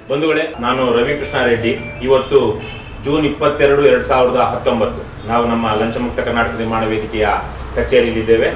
ಬಂಧುಗಳೇ, ನಾನು ರವಿ ಕೃಷ್ಣ ರೆಡ್ಡಿ. ಇವತ್ತು ಜೂನ್ 22, 2019 ನಾವು ನಮ್ಮ ಲಂಚಮುಕ್ತ ಕರ್ನಾಟಕ ನಿರ್ಮಾಣ ವೇದಿಕೆಯ ಕಚೇರಿಯಲ್ಲಿದ್ದೇವೆ.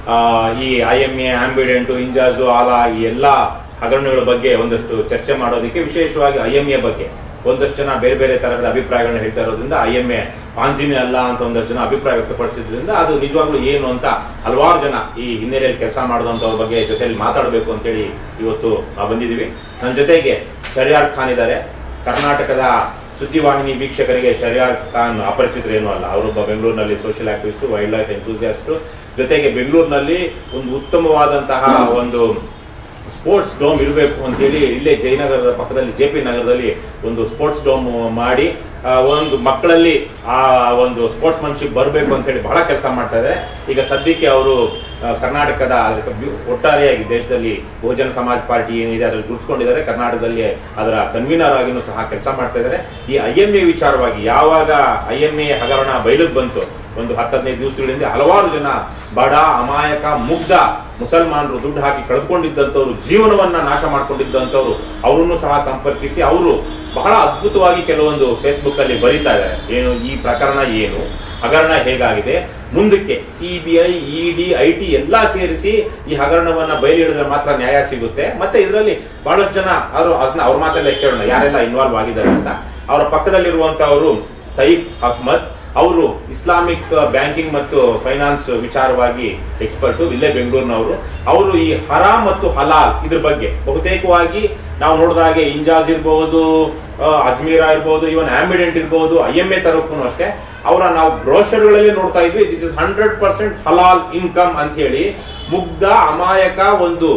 ಈ IMA, ಆಂಬಿಡೆಂಟು, ಇಂಜಾಜು, ಆಲಾ ಈ ಎಲ್ಲ ಹಗರಣಗಳ ಬಗ್ಗೆ ಒಂದಷ್ಟು ಚರ್ಚೆ ಮಾಡೋದಕ್ಕೆ, ವಿಶೇಷವಾಗಿ IMA ಬಗ್ಗೆ ಒಂದಷ್ಟು ಜನ ಬೇರೆ ಬೇರೆ ತರಹದ ಅಭಿಪ್ರಾಯಗಳನ್ನ ಹೇಳ್ತಾ ಇರೋದ್ರಿಂದ IMA ಪಾನ್ಸಿನೇ ಅಲ್ಲ ಅಂತ ಒಂದಷ್ಟು ಜನ ಅಭಿಪ್ರಾಯ ವ್ಯಕ್ತಪಡಿಸಿದ್ರಿಂದ ಅದು ನಿಜವಾಗ್ಲೂ ಏನು ಅಂತ ಹಲವಾರು ಜನ ಈ ಹಿನ್ನೆಲೆಯಲ್ಲಿ ಕೆಲಸ ಮಾಡಿದಂಥವ್ರ ಬಗ್ಗೆ ಜೊತೆಯಲ್ಲಿ ಮಾತಾಡಬೇಕು ಅಂತೇಳಿ ಇವತ್ತು ನಾವು ಬಂದಿದ್ದೀವಿ. ನನ್ನ ಜೊತೆಗೆ ಶರ್ಯಾರ್ ಖಾನ್ ಇದ್ದಾರೆ. ಕರ್ನಾಟಕದ ಸುದ್ದಿವಾಹಿನಿ ವೀಕ್ಷಕರಿಗೆ ಶರ್ಯಾರ್ ಖಾನ್ ಅಪರಿಚಿತರೇನೂ ಅಲ್ಲ. ಅವರೊಬ್ಬ ಬೆಂಗಳೂರಿನಲ್ಲಿ social activist, wildlife enthusiast. ಜೊತೆಗೆ ಬೆಂಗಳೂರಿನಲ್ಲಿ ಒಂದು ಉತ್ತಮವಾದಂತಹ ಒಂದು ಸ್ಪೋರ್ಟ್ಸ್ ಡೋಮ್ ಇರಬೇಕು ಅಂತೇಳಿ ಇಲ್ಲೇ ಜಯನಗರದ ಪಕ್ಕದಲ್ಲಿ JP ನಗರದಲ್ಲಿ ಒಂದು ಸ್ಪೋರ್ಟ್ಸ್ ಡೋಮ್ ಮಾಡಿ ಒಂದು ಮಕ್ಕಳಲ್ಲಿ ಆ ಒಂದು ಸ್ಪೋರ್ಟ್ಸ್ ಮನ್ಶಿಪ್ ಬರಬೇಕು ಅಂತ ಹೇಳಿ ಬಹಳ ಕೆಲಸ ಮಾಡ್ತಾ ಇದ್ದಾರೆ. ಈಗ ಸದ್ಯಕ್ಕೆ ಅವರು ಕರ್ನಾಟಕದ ಒಟ್ಟಾರೆಯಾಗಿ ದೇಶದಲ್ಲಿ ಬಹುಜನ ಸಮಾಜ್ ಪಾರ್ಟಿ ಏನಿದೆ ಅದರಲ್ಲಿ ಗುರುತಿಸ್ಕೊಂಡಿದ್ದಾರೆ. ಕರ್ನಾಟಕದಲ್ಲಿ ಅದರ ಕನ್ವೀನರ್ ಆಗಿನೂ ಸಹ ಕೆಲಸ ಮಾಡ್ತಾ ಇದ್ದಾರೆ. ಈ IMA ವಿಚಾರವಾಗಿ ಯಾವಾಗ IMA ಹಗರಣ ಬಯಲಿಗೆ ಬಂತು, ಒಂದು 10-15 ದಿವಸಗಳಿಂದ ಹಲವಾರು ಜನ ಬಡ, ಅಮಾಯಕ, ಮುಗ್ಧ ಮುಸಲ್ಮಾನರು ದುಡ್ಡು ಹಾಕಿ ಕಳೆದುಕೊಂಡಿದ್ದಂಥವ್ರು, ಜೀವನವನ್ನ ನಾಶ ಮಾಡ್ಕೊಂಡಿದ್ದಂಥವ್ರು, ಅವರನ್ನು ಸಹ ಸಂಪರ್ಕಿಸಿ ಅವರು ಬಹಳ ಅದ್ಭುತವಾಗಿ ಕೆಲವೊಂದು ಫೇಸ್ಬುಕ್ ಅಲ್ಲಿ ಬರೀತಾ ಇದ್ದಾರೆ. ಏನು ಈ ಪ್ರಕರಣ, ಏನು ಹಗರಣ ಹೇಗಾಗಿದೆ, ಮುಂದಕ್ಕೆ CBI, ED, IT ಎಲ್ಲ ಸೇರಿಸಿ ಈ ಹಗರಣವನ್ನ ಬಯಲು ಹಿಡಿದ್ರೆ ಮಾತ್ರ ನ್ಯಾಯ ಸಿಗುತ್ತೆ. ಮತ್ತೆ ಇದರಲ್ಲಿ ಬಹಳಷ್ಟು ಜನ ಅವ್ರ ಮಾತಲ್ಲೇ ಕೇಳೋಣ ಯಾರೆಲ್ಲ ಇನ್ವಾಲ್ವ್ ಆಗಿದ್ದಾರೆ ಅಂತ. ಅವರ ಪಕ್ಕದಲ್ಲಿರುವಂತವರು ಸೈಫ್ ಅಹ್ಮದ್, ಅವರು ಇಸ್ಲಾಮಿಕ್ ಬ್ಯಾಂಕಿಂಗ್ ಮತ್ತು ಫೈನಾನ್ಸ್ ವಿಚಾರವಾಗಿ ಎಕ್ಸ್ಪರ್ಟು, ಇಲ್ಲೇ ಬೆಂಗಳೂರಿನವರು. ಅವರು ಈ ಹರಾಮ್ ಮತ್ತು ಹಲಾಲ್ ಇದ್ರ ಬಗ್ಗೆ ಬಹುತೇಕವಾಗಿ ನಾವು ನೋಡಿದಾಗೆ ಇಂಜಾಜ್ ಇರ್ಬೋದು, ಅಜ್ಮೀರಾ ಇರ್ಬೋದು, ಇವನ್ ಆಂಬಿಡೆಂಟ್ ಇರ್ಬೋದು, IMA ತರಕ್ಕೂ ಅಷ್ಟೇ ಅವರ ನಾವು ಬ್ರೋಷರ್ಗಳಲ್ಲಿ ನೋಡ್ತಾ ಇದ್ವಿ. ದಿಸ್ ಇಸ್ 100% ಹಲಾಲ್ ಇನ್ಕಮ್ ಅಂತ ಹೇಳಿ ಮುಗ್ಧ, ಅಮಾಯಕ, ಒಂದು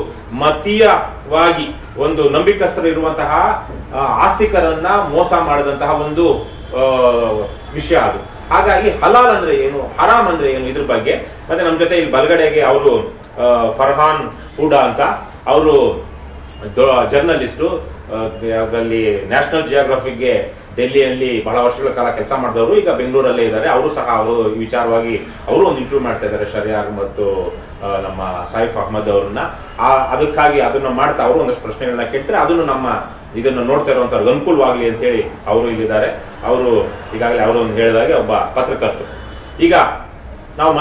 ಮತೀಯವಾಗಿ ಒಂದು ನಂಬಿಕಸ್ಥರು ಇರುವಂತಹ ಆಸ್ತಿಕರನ್ನ ಮೋಸ ಮಾಡಿದಂತಹ ಒಂದು ವಿಷಯ ಅದು. ಹಾಗಾಗಿ ಹಲಾಲ್ ಅಂದ್ರೆ ಏನು, ಹರಾಮ್ ಅಂದ್ರೆ ಏನು, ಇದ್ರ ಬಗ್ಗೆ. ಮತ್ತೆ ನಮ್ಮ ಜೊತೆ ಇಲ್ಲಿ ಬಲಗಡೆಗೆ ಅವರು ಫರ್ಹಾನ್ ಹುಡಾ ಅಂತ, ಅವರು ಜರ್ನಲಿಸ್ಟು, ಅದರಲ್ಲಿ ನ್ಯಾಷನಲ್ ಜಿಯೋಗ್ರಫಿಗೆ ಡೆಲ್ಲಿಯಲ್ಲಿ ಬಹಳ ವರ್ಷಗಳ ಕಾಲ ಕೆಲಸ ಮಾಡಿದವರು, ಈಗ ಬೆಂಗಳೂರಲ್ಲೇ ಇದ್ದಾರೆ. ಅವರು ಸಹ ಅವರು ಈ ವಿಚಾರವಾಗಿ ಅವರು ಒಂದು ಇಂಟರ್ವ್ಯೂ ಮಾಡ್ತಾ ಇದ್ದಾರೆ ಶರ್ಯಾರ್ ಮತ್ತು ನಮ್ಮ ಸೈಫ್ ಅಹ್ಮದ್ ಅವ್ರನ್ನ. ಅದಕ್ಕಾಗಿ ಅದನ್ನ ಮಾಡ್ತಾ ಅವರು ಒಂದಷ್ಟು ಪ್ರಶ್ನೆಗಳನ್ನ ಕೇಳ್ತಾರೆ. ಅದನ್ನು ನಮ್ಮ ಇದನ್ನು ನೋಡ್ತಾ ಇರುವಂತವ್ರಿಗೆ ಅನುಕೂಲವಾಗಲಿ ಅಂತ ಹೇಳಿ ಅವರು ಇಲ್ಲಿದ್ದಾರೆ. ಅವರು ಈಗಾಗಲೇ ಅವರು ಹೇಳಿದಾಗೆ ಒಬ್ಬ ಪತ್ರಕರ್ತರು. ಈಗ ನಾವು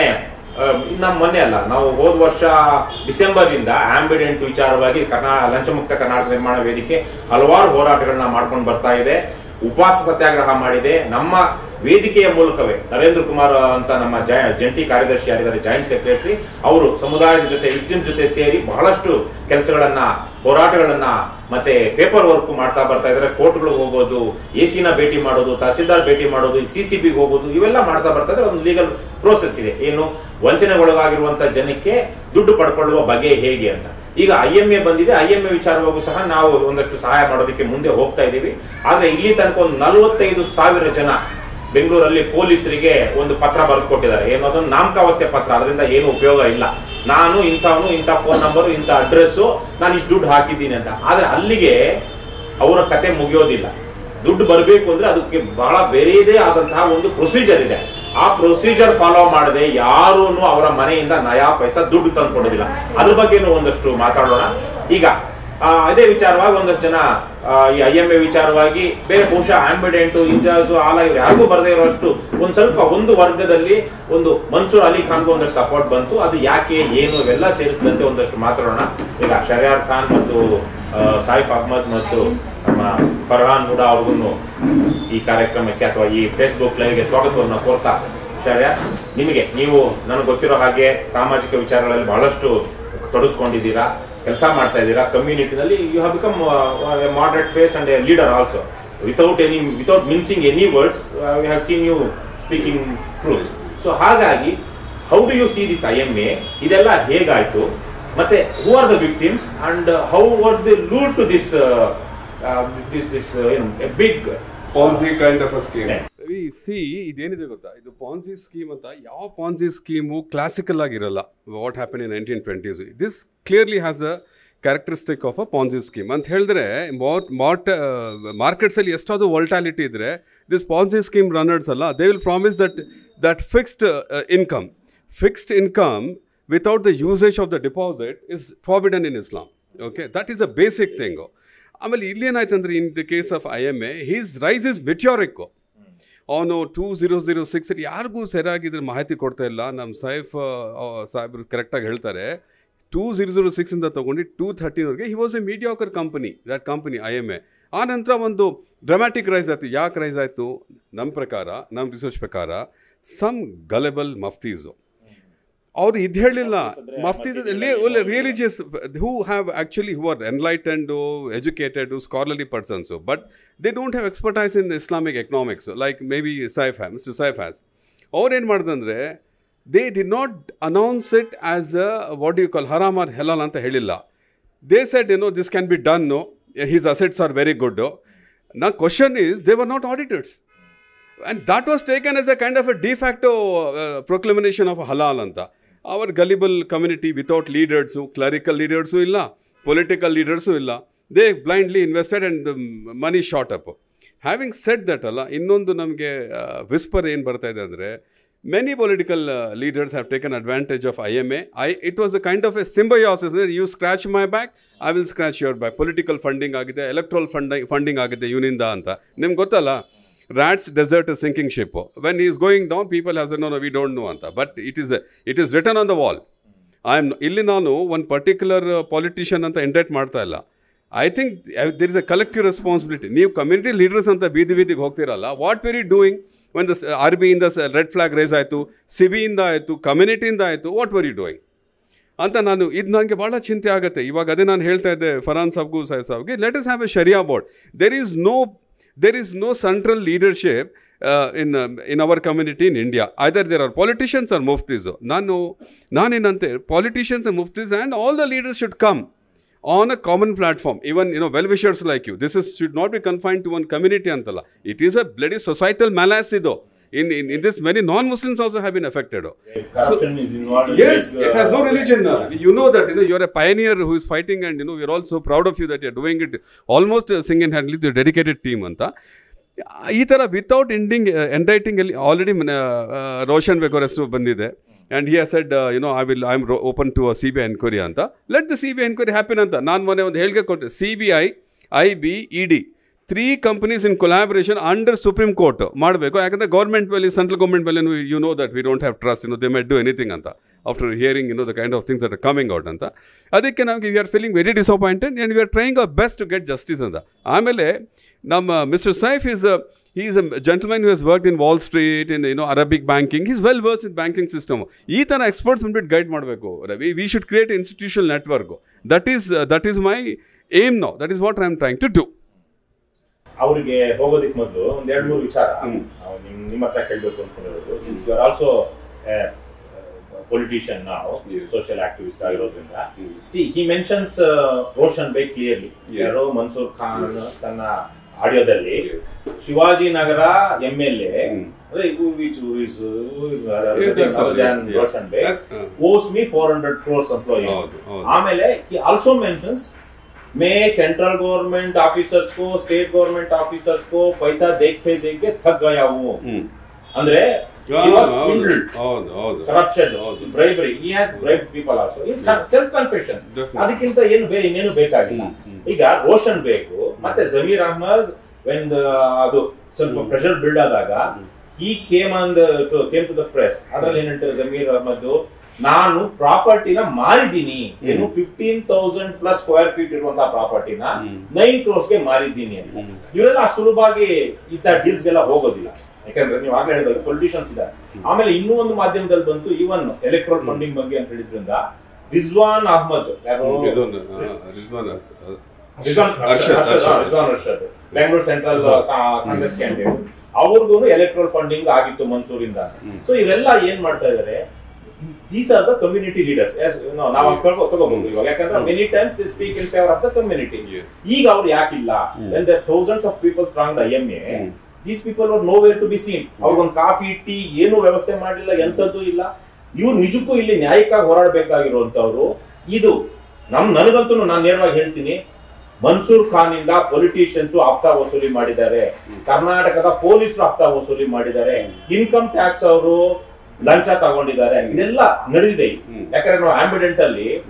ಮೊನ್ನೆ ಅಲ್ಲ, ನಾವು ಹೋದ ವರ್ಷ ಡಿಸೆಂಬರ್ ಇಂದ ಆಂಬಿಡೆಂಟ್ ವಿಚಾರವಾಗಿ ಲಂಚಮುಕ್ತ ಕರ್ನಾಟಕ ನಿರ್ಮಾಣ ವೇದಿಕೆ ಹಲವಾರು ಹೋರಾಟಗಳನ್ನ ಮಾಡ್ಕೊಂಡು ಬರ್ತಾ ಇದೆ. ಉಪವಾಸ ಸತ್ಯಾಗ್ರಹ ಮಾಡಿದೆ. ನಮ್ಮ ವೇದಿಕೆಯ ಮೂಲಕವೇ ನರೇಂದ್ರ ಕುಮಾರ್ ಅಂತ ನಮ್ಮ ಜಂಟಿ ಕಾರ್ಯದರ್ಶಿ ಯಾರಿದ್ದಾರೆ, ಜಾಯಿಂಟ್ ಸೆಕ್ರೆಟರಿ, ಅವರು ಸಮುದಾಯದ ಜೊತೆ, ವಿಕ್ಟಿಮ್ಸ್ ಜೊತೆ ಸೇರಿ ಬಹಳಷ್ಟು ಕೆಲಸಗಳನ್ನ, ಹೋರಾಟಗಳನ್ನ ಮತ್ತೆ ಪೇಪರ್ ವರ್ಕ್ ಮಾಡ್ತಾ ಬರ್ತಾ ಇದ್ದಾರೆ. ಕೋರ್ಟ್ಗಳಿಗೆ ಹೋಗೋದು, AC ನ ಭೇಟಿ ಮಾಡೋದು, ತಹಸೀಲ್ದಾರ್ ಭೇಟಿ ಮಾಡೋದು, CCBಗೆ ಹೋಗೋದು, ಇವೆಲ್ಲ ಮಾಡ್ತಾ ಬರ್ತಾ ಇದ್ದಾರೆ. ಒಂದು ಲೀಗಲ್ ಪ್ರೋಸೆಸ್ ಇದೆ. ಏನು ವಂಚನೆಗೊಳಗಾಗಿರುವಂತಹ ಜನಕ್ಕೆ ದುಡ್ಡು ಪಡ್ಕೊಳ್ಳುವ ಬಗೆ ಹೇಗೆ ಅಂತ. ಈಗ IMA ಬಂದಿದೆ. IMA ವಿಚಾರವಾಗೂ ಸಹ ನಾವು ಒಂದಷ್ಟು ಸಹಾಯ ಮಾಡೋದಕ್ಕೆ ಮುಂದೆ ಹೋಗ್ತಾ ಇದ್ದೀವಿ. ಆದ್ರೆ ಇಲ್ಲಿ ತನಕ ಒಂದು 45,000 ಜನ ಬೆಂಗಳೂರಲ್ಲಿ ಪೊಲೀಸರಿಗೆ ಒಂದು ಪತ್ರ ಬರೆದು ಕೊಟ್ಟಿದ್ದಾರೆ. ಏನು ಅದೊಂದು ನಾಮಕಾವಸ್ಥೆ ಪತ್ರ, ಅದರಿಂದ ಏನು ಉಪಯೋಗ ಇಲ್ಲ. ನಾನು ಇಂಥವನು, ಇಂಥ ಫೋನ್ ನಂಬರು, ಇಂಥ ಅಡ್ರೆಸ್ಸು, ನಾನು ಇಷ್ಟು ದುಡ್ಡು ಹಾಕಿದ್ದೀನಿ ಅಂತ. ಆದ್ರೆ ಅಲ್ಲಿಗೆ ಅವರ ಕತೆ ಮುಗಿಯೋದಿಲ್ಲ. ದುಡ್ಡು ಬರಬೇಕು ಅಂದ್ರೆ ಅದಕ್ಕೆ ಬಹಳ ಬೇರೆಯದೇ ಆದಂತಹ ಒಂದು ಪ್ರೊಸೀಜರ್ ಇದೆ. ಆ ಪ್ರೊಸೀಜರ್ ಫಾಲೋ ಮಾಡದೆ ಯಾರೂ ಅವರ ಮನೆಯಿಂದ ನಯಾ ಪೈಸಾ ದುಡ್ಡು ತಂದು ಕೊಡೋದಿಲ್ಲ. ಅದ್ರ ಬಗ್ಗೆನೂ ಒಂದಷ್ಟು ಮಾತಾಡೋಣ. ಈಗ ಅದೇ ವಿಚಾರವಾಗಿ ಒಂದಷ್ಟು ಜನ ಈ IMA ವಿಚಾರವಾಗಿ ಬೇರೆ ಬಹುಶಃ ಆಂಬಿಡೆಂಟು, ಇಂಜಾಜು, ಆಲಾ ಇವ್ರು ಯಾರಿಗೂ ಬರದೇ ಇರೋಷ್ಟು ಒಂದು ವರ್ಗದಲ್ಲಿ ಒಂದು ಮನ್ಸೂರ್ ಅಲಿ ಖಾನ್ಗೂ ಒಂದಷ್ಟು ಸಪೋರ್ಟ್ ಬಂತು. ಅದು ಯಾಕೆ, ಏನು, ಇವೆಲ್ಲ ಸೇರಿಸಿದಂತೆ ಒಂದಷ್ಟು ಮಾತಾಡೋಣ. ಈಗ ಶರ್ಯಾರ್ ಖಾನ್ ಮತ್ತು ಸೈಫ್ ಅಹ್ಮದ್ ಮತ್ತು ನಮ್ಮ ಫರ್ಹಾನ್ ಹುಡಾ ಅವ್ರಿಗೂ ಈ ಕಾರ್ಯಕ್ರಮಕ್ಕೆ ಅಥವಾ ಈ ಫೇಸ್ಬುಕ್ ಲೈವ್ಗೆ ಸ್ವಾಗತವನ್ನು ಕೋರ್ತಾ, ಶರ್ಯಾರ್, ನೀವು ನನಗೆ ಗೊತ್ತಿರೋ ಹಾಗೆ ಸಾಮಾಜಿಕ ವಿಚಾರಗಳಲ್ಲಿ ಬಹಳಷ್ಟು ತೊಡಗಿಸ್ಕೊಂಡಿದ್ದೀರಾ, ಕೆಲಸ ಮಾಡ್ತಾ ಇದ್ದೀರಾ. ಕಮ್ಯುನಿಟಿನಲ್ಲಿ you have become a moderate face and a leader also. Without mincing any words, we have seen you speaking truth. So ಹಾಗಾಗಿ how do you see this IMA? ಇದೆಲ್ಲ ಹೇಗಾಯ್ತು, ಮತ್ತೆ who are the victims and how were they lured to this a big Ponzi kind of a scheme? ಇದೇನಿದೆ ಗೊತ್ತಾ, ಇದು Ponzi scheme ಅಂತ ಯಾವ Ponzi scheme classical ಆಗಿರಲ್ಲ. What happen in 1920s, this clearly has a characteristic of a Ponzi scheme ಅಂತ ಹೇಳಿದ್ರೆ. ಮಾರ್ಕೆಟ್ಸಲ್ಲಿ ಎಷ್ಟಾದರೂ ವೋಲ್ಟಾಲಿಟಿ ಇದ್ದರೆ ದಿಸ್ ಪಾನ್ಸಿ ಸ್ಕೀಮ್ ರನ್ನರ್ಸ್ ಅಲ್ಲ, they will promise that fixed income without the usage of the deposit is forbidden in Islam. Okay, that is a basic thing. ಆಮೇಲೆ ಇಲ್ಲೇನಾಯ್ತಂದ್ರೆ in the case of IMA his rise is meteoric. ಅವನು 2006 ಯಾರಿಗೂ ಸರಿಯಾಗಿದ್ರೆ ಮಾಹಿತಿ ಕೊಡ್ತಾ ಇಲ್ಲ. ನಮ್ಮ ಸೈಫ್ ಸಾಹೇಬ್ರು ಕರೆಕ್ಟಾಗಿ ಹೇಳ್ತಾರೆ 2006 ಇಂದ ತೊಗೊಂಡು 2013ವರೆಗೆ he was a mediocre company, that company IMA. ಆ ನಂತರ ಒಂದು ಡ್ರಾಮ್ಯಾಟಿಕ್ ರೈಸ್ ಆಯಿತು. ಯಾಕೆ ರೈಸ್ ಆಯಿತು? ನಮ್ಮ ಪ್ರಕಾರ, ನಮ್ಮ ರಿಸರ್ಚ್ ಪ್ರಕಾರ ಸಮ್ ಗಲೆಬಲ್ ಮಫ್ತೀಸು ಅವರು ಇದು ಹೇಳಿಲ್ಲ. Muftis religious who have actually who are enlightened, educated, scholarly persons, but they don't have expertise in Islamic economics like maybe mister Saif has. ಅವ್ರೇನು ಮಾಡಿದಂದರೆ they did not announce it as a what you call haram or halal ಅಂತ ಹೇಳಿಲ್ಲ. They said this can be done, his assets are very good. Now question is, they were not auditors, and that was taken as a kind of a de facto proclamation of halal anta. Our gullible community without leaders, clerical leaders illa, political leaders illa, they blindly invested and the money shot up. Having said that alla innondu namge whisper ಏನು ಬರ್ತಾ ಇದೆ ಅಂದರೆ many political leaders have taken advantage of IMA. It was a kind of a symbiosis. You scratch my back, I will scratch your back. Political funding ಆಗಿದೆ, electoral funding ಆಗಿದೆ ಇವನಿಂದ ಅಂತ. ನಿಮ್ಗೆ ಗೊತ್ತಲ್ಲ, rat's desert is sinking ship. When he is going down, people have said, no, we don't know ಅಂತ. But it is written on the wall. ಇಲ್ಲಿ ನಾನು ಒಂದು particular politician ಅಂತ ಇಂಡೈಟ್ ಮಾಡ್ತಾ ಇಲ್ಲ. I think there is a collective responsibility. ನೀವು community leaders ಅಂತ ಬೀದಿಗೆ ಹೋಗ್ತಿರಲ್ಲ, what were you doing when the RB ಇಂದ ರೆಡ್ ಫ್ಲಾಗ್ ರೈಸ್ ಆಯಿತು, ಸಿಬಿಯಿಂದ ಆಯಿತು, ಕಮ್ಯುನಿಟಿಯಿಂದ ಆಯಿತು, ವಾಟ್ ವರ್ ಯು ಡೂಯಿಂಗ್ ಅಂತ ಇದು ನನಗೆ ಭಾಳ ಚಿಂತೆ ಆಗುತ್ತೆ. ಇವಾಗ ಅದೇ ನಾನು ಹೇಳ್ತಾ ಇದ್ದೆ ಫರಾನ್ ಸಾಬ್ಗೂ ಸಾಹೇಬ್ ಸಾಬ್ಗೆ, let us have a Sharia board. there is no central leadership in our community in India. Either there are politicians or muftis. ನಾನೇನಂತೆ politicians and muftis and all the leaders should come on a common platform. Even well-wishers like you, should not be confined to one community antala. It is a bloody societal malaise ido. In this, many non-Muslims also have been affected. Corruption is involved. Yes, it has no religion. You know that you are a pioneer who is fighting, and we are all so proud of you that you are doing it almost single-handedly with a dedicated team anta. ಈ ಥರ without ಎಂಡೈಟಿಂಗ್ ಅಲ್ಲಿ already Roshan Baig ಅವರ ಹೆಸರು ಬಂದಿದೆ. And he has said, I'm open to a CBI inquiry anta. Let the CBI inquiry happen anta. ನಾನು ಮೊನ್ನೆ ಒಂದು ಹೇಳಿಕೆ ಕೊಟ್ಟೆ. CBI, IB, ED 3 companies in collaboration under Supreme Court ಮಾಡಬೇಕು. ಯಾಕಂದರೆ ಗೌರ್ಮೆಂಟ್ ಮೇಲೆ, ಸೆಂಟ್ರಲ್ ಗೌರ್ಮೆಂಟ್ ಮೇಲೆ you know that we don't have trust. They might do anything ಅಂತ. After hearing the kind of things that are coming out ಅಂತ. ಅದಕ್ಕೆ ನಮಗೆ we are feeling very disappointed and we are trying our best to get justice ಅಂತ. ಆಮೇಲೆ ನಮ್ಮ Mr. Saif he is a gentleman who has worked in Wall Street, in Arabic banking. He is well versed in banking system. ಈ ಥರ experts ಬಂದ್ಬಿಟ್ಟು guide ಮಾಡಬೇಕು. We should create an institutional network. That is my aim now. That is what I am trying to do. ಅವರಿಗೆ ಹೋಗೋದಕ್ಕೆ ಮೊದಲು ಒಂದು 2-3 ವಿಚಾರ ನಾವು ನಿಮ್ಮ ಹತ್ರ ಕೇಳಬೇಕು ಅನ್ಕೊಂಡಿರೋದು. Since you are also politician now, social activist ಆಗಿರೋದ್ರಿಂದ. See, he mentions Roshan Beg clearly. ಯಾರೋ ಮನ್ಸೂರ್ ಖಾನ್ ತನ್ನ ಆಡಿಯೋದಲ್ಲಿ Shivaji Nagar MLA Roshan Beg owes me 400 crores employee. ಆಮೇಲೆ he also mentions मैं सेंट्रल गवर्नमेंट ऑफिसर्स को, स्टेट गवर्नमेंट ऑफिसर्स को पैसा देख के थक गया हूँ. ಅಂದ್ರೆ he was swindled, corruption, bribery. He has bribed people also. It's self confession. ಅದಕ್ಕಿಂತ ಇನ್ನೇನು ಬೇಕಾಗಿಲ್ಲ. ಈಗ ರೋಷನ್ ಬೇಗು ಮತ್ತೆ ಜಮೀರ್ ಅಹ್ಮದ್ when ಅದು ಸ್ವಲ್ಪ ಪ್ರೆಷರ್ ಬಿಲ್ಡ್ ಆದಾಗ he came to the press. ಅದರಲ್ಲಿ ಏನಂತಾರೆ ಜಮೀರ್ ಅಹ್ಮದ್, ನಾನು ಪ್ರಾಪರ್ಟಿನ ಮಾರಿದ್ದೀನಿ, 15,000 ಪ್ಲಸ್ ಸ್ಕ್ವೇರ್ ಫೀಟ್ ಇರುವಂತಹ ಪ್ರಾಪರ್ಟಿನ 9 crores ಗೆ ಮಾರಿದ್ದೀನಿ ಅಂತ. ಇವರೆಲ್ಲ ಸುಲಭವಾಗಿ ಈ ತರ ಡೀಲ್ಸ್ ಗೆಲ್ಲ ಹೋಗೋದಿಲ್ಲ. ಯಾಕಂದ್ರೆ ನೀವು ಆಗ್ಲೇ ಹೇಳಿದಾಗ ಪೊಲಿಟಿಷಿಯನ್ಸ್ ಇದ್ದಾರೆ. ಆಮೇಲೆ ಇನ್ನೂ ಒಂದು ಮಾಧ್ಯಮದಲ್ಲಿ ಬಂತು, ಈವನ್ ಎಲೆಕ್ಟ್ರಲ್ ಫಂಡಿಂಗ್ ಬಗ್ಗೆ ಅಂತ ಹೇಳಿದ್ರಿಂದ Rizwan Ahmed, Bengaluru central Congress candidate, ಅವ್ರಿಗೂ ಎಲೆಕ್ಟ್ರಲ್ ಫಂಡಿಂಗ್ ಆಗಿತ್ತು ಮನ್ಸೂರಿಂದ. ಸೊ ಇವರೆಲ್ಲ ಏನ್ ಮಾಡ್ತಾ ಇದಾರೆ, these are the community leaders. Yes, ನಾವು ತಗೋಬಹುದು ಇವಾಗ. ಯಾಕಂದ್ರೆ many times they speak in favor of the community. ಈಗ ಅವ್ರು ಯಾಕಿಲ್ಲ? when there thousands of people thronged IMA, these people were nowhere to be seen. ಅವ್ರಿಗೊಂದು ಕಾಫಿ ಟೀ ಏನು ವ್ಯವಸ್ಥೆ ಮಾಡಲಿಲ್ಲ, ಎಂತದ್ದು ಇಲ್ಲ. ಇವ್ರು ನಿಜಕ್ಕೂ ಇಲ್ಲಿ ನ್ಯಾಯಕ್ಕಾಗಿ ಹೋರಾಡಬೇಕಾಗಿರುವಂತವ್ರು. ಇದು ನನಗಂತೂ ನಾನು ನೇರವಾಗಿ ಹೇಳ್ತೀನಿ, ಮನ್ಸೂರ್ ಖಾನ್ ಇಂದ ಪೊಲಿಟಿಷಿಯನ್ಸ್ ಹಫ್ತಾ ವಸೂಲಿ ಮಾಡಿದ್ದಾರೆ, ಕರ್ನಾಟಕದ ಪೊಲೀಸರು ಹಫ್ತಾ ವಸೂಲಿ ಮಾಡಿದ್ದಾರೆ, ಇನ್ಕಮ್ ಟ್ಯಾಕ್ಸ್ ಅವರು ಲಂಚ ತಗೊಂಡಿದ್ದಾರೆ. ಇದೆಲ್ಲ ನಡೆದಿದೆ. ಯಾಕಂದ್ರೆ ನಾವು ಆಂಬಿಡೆಂಟ್ ಅಲ್ಲಿ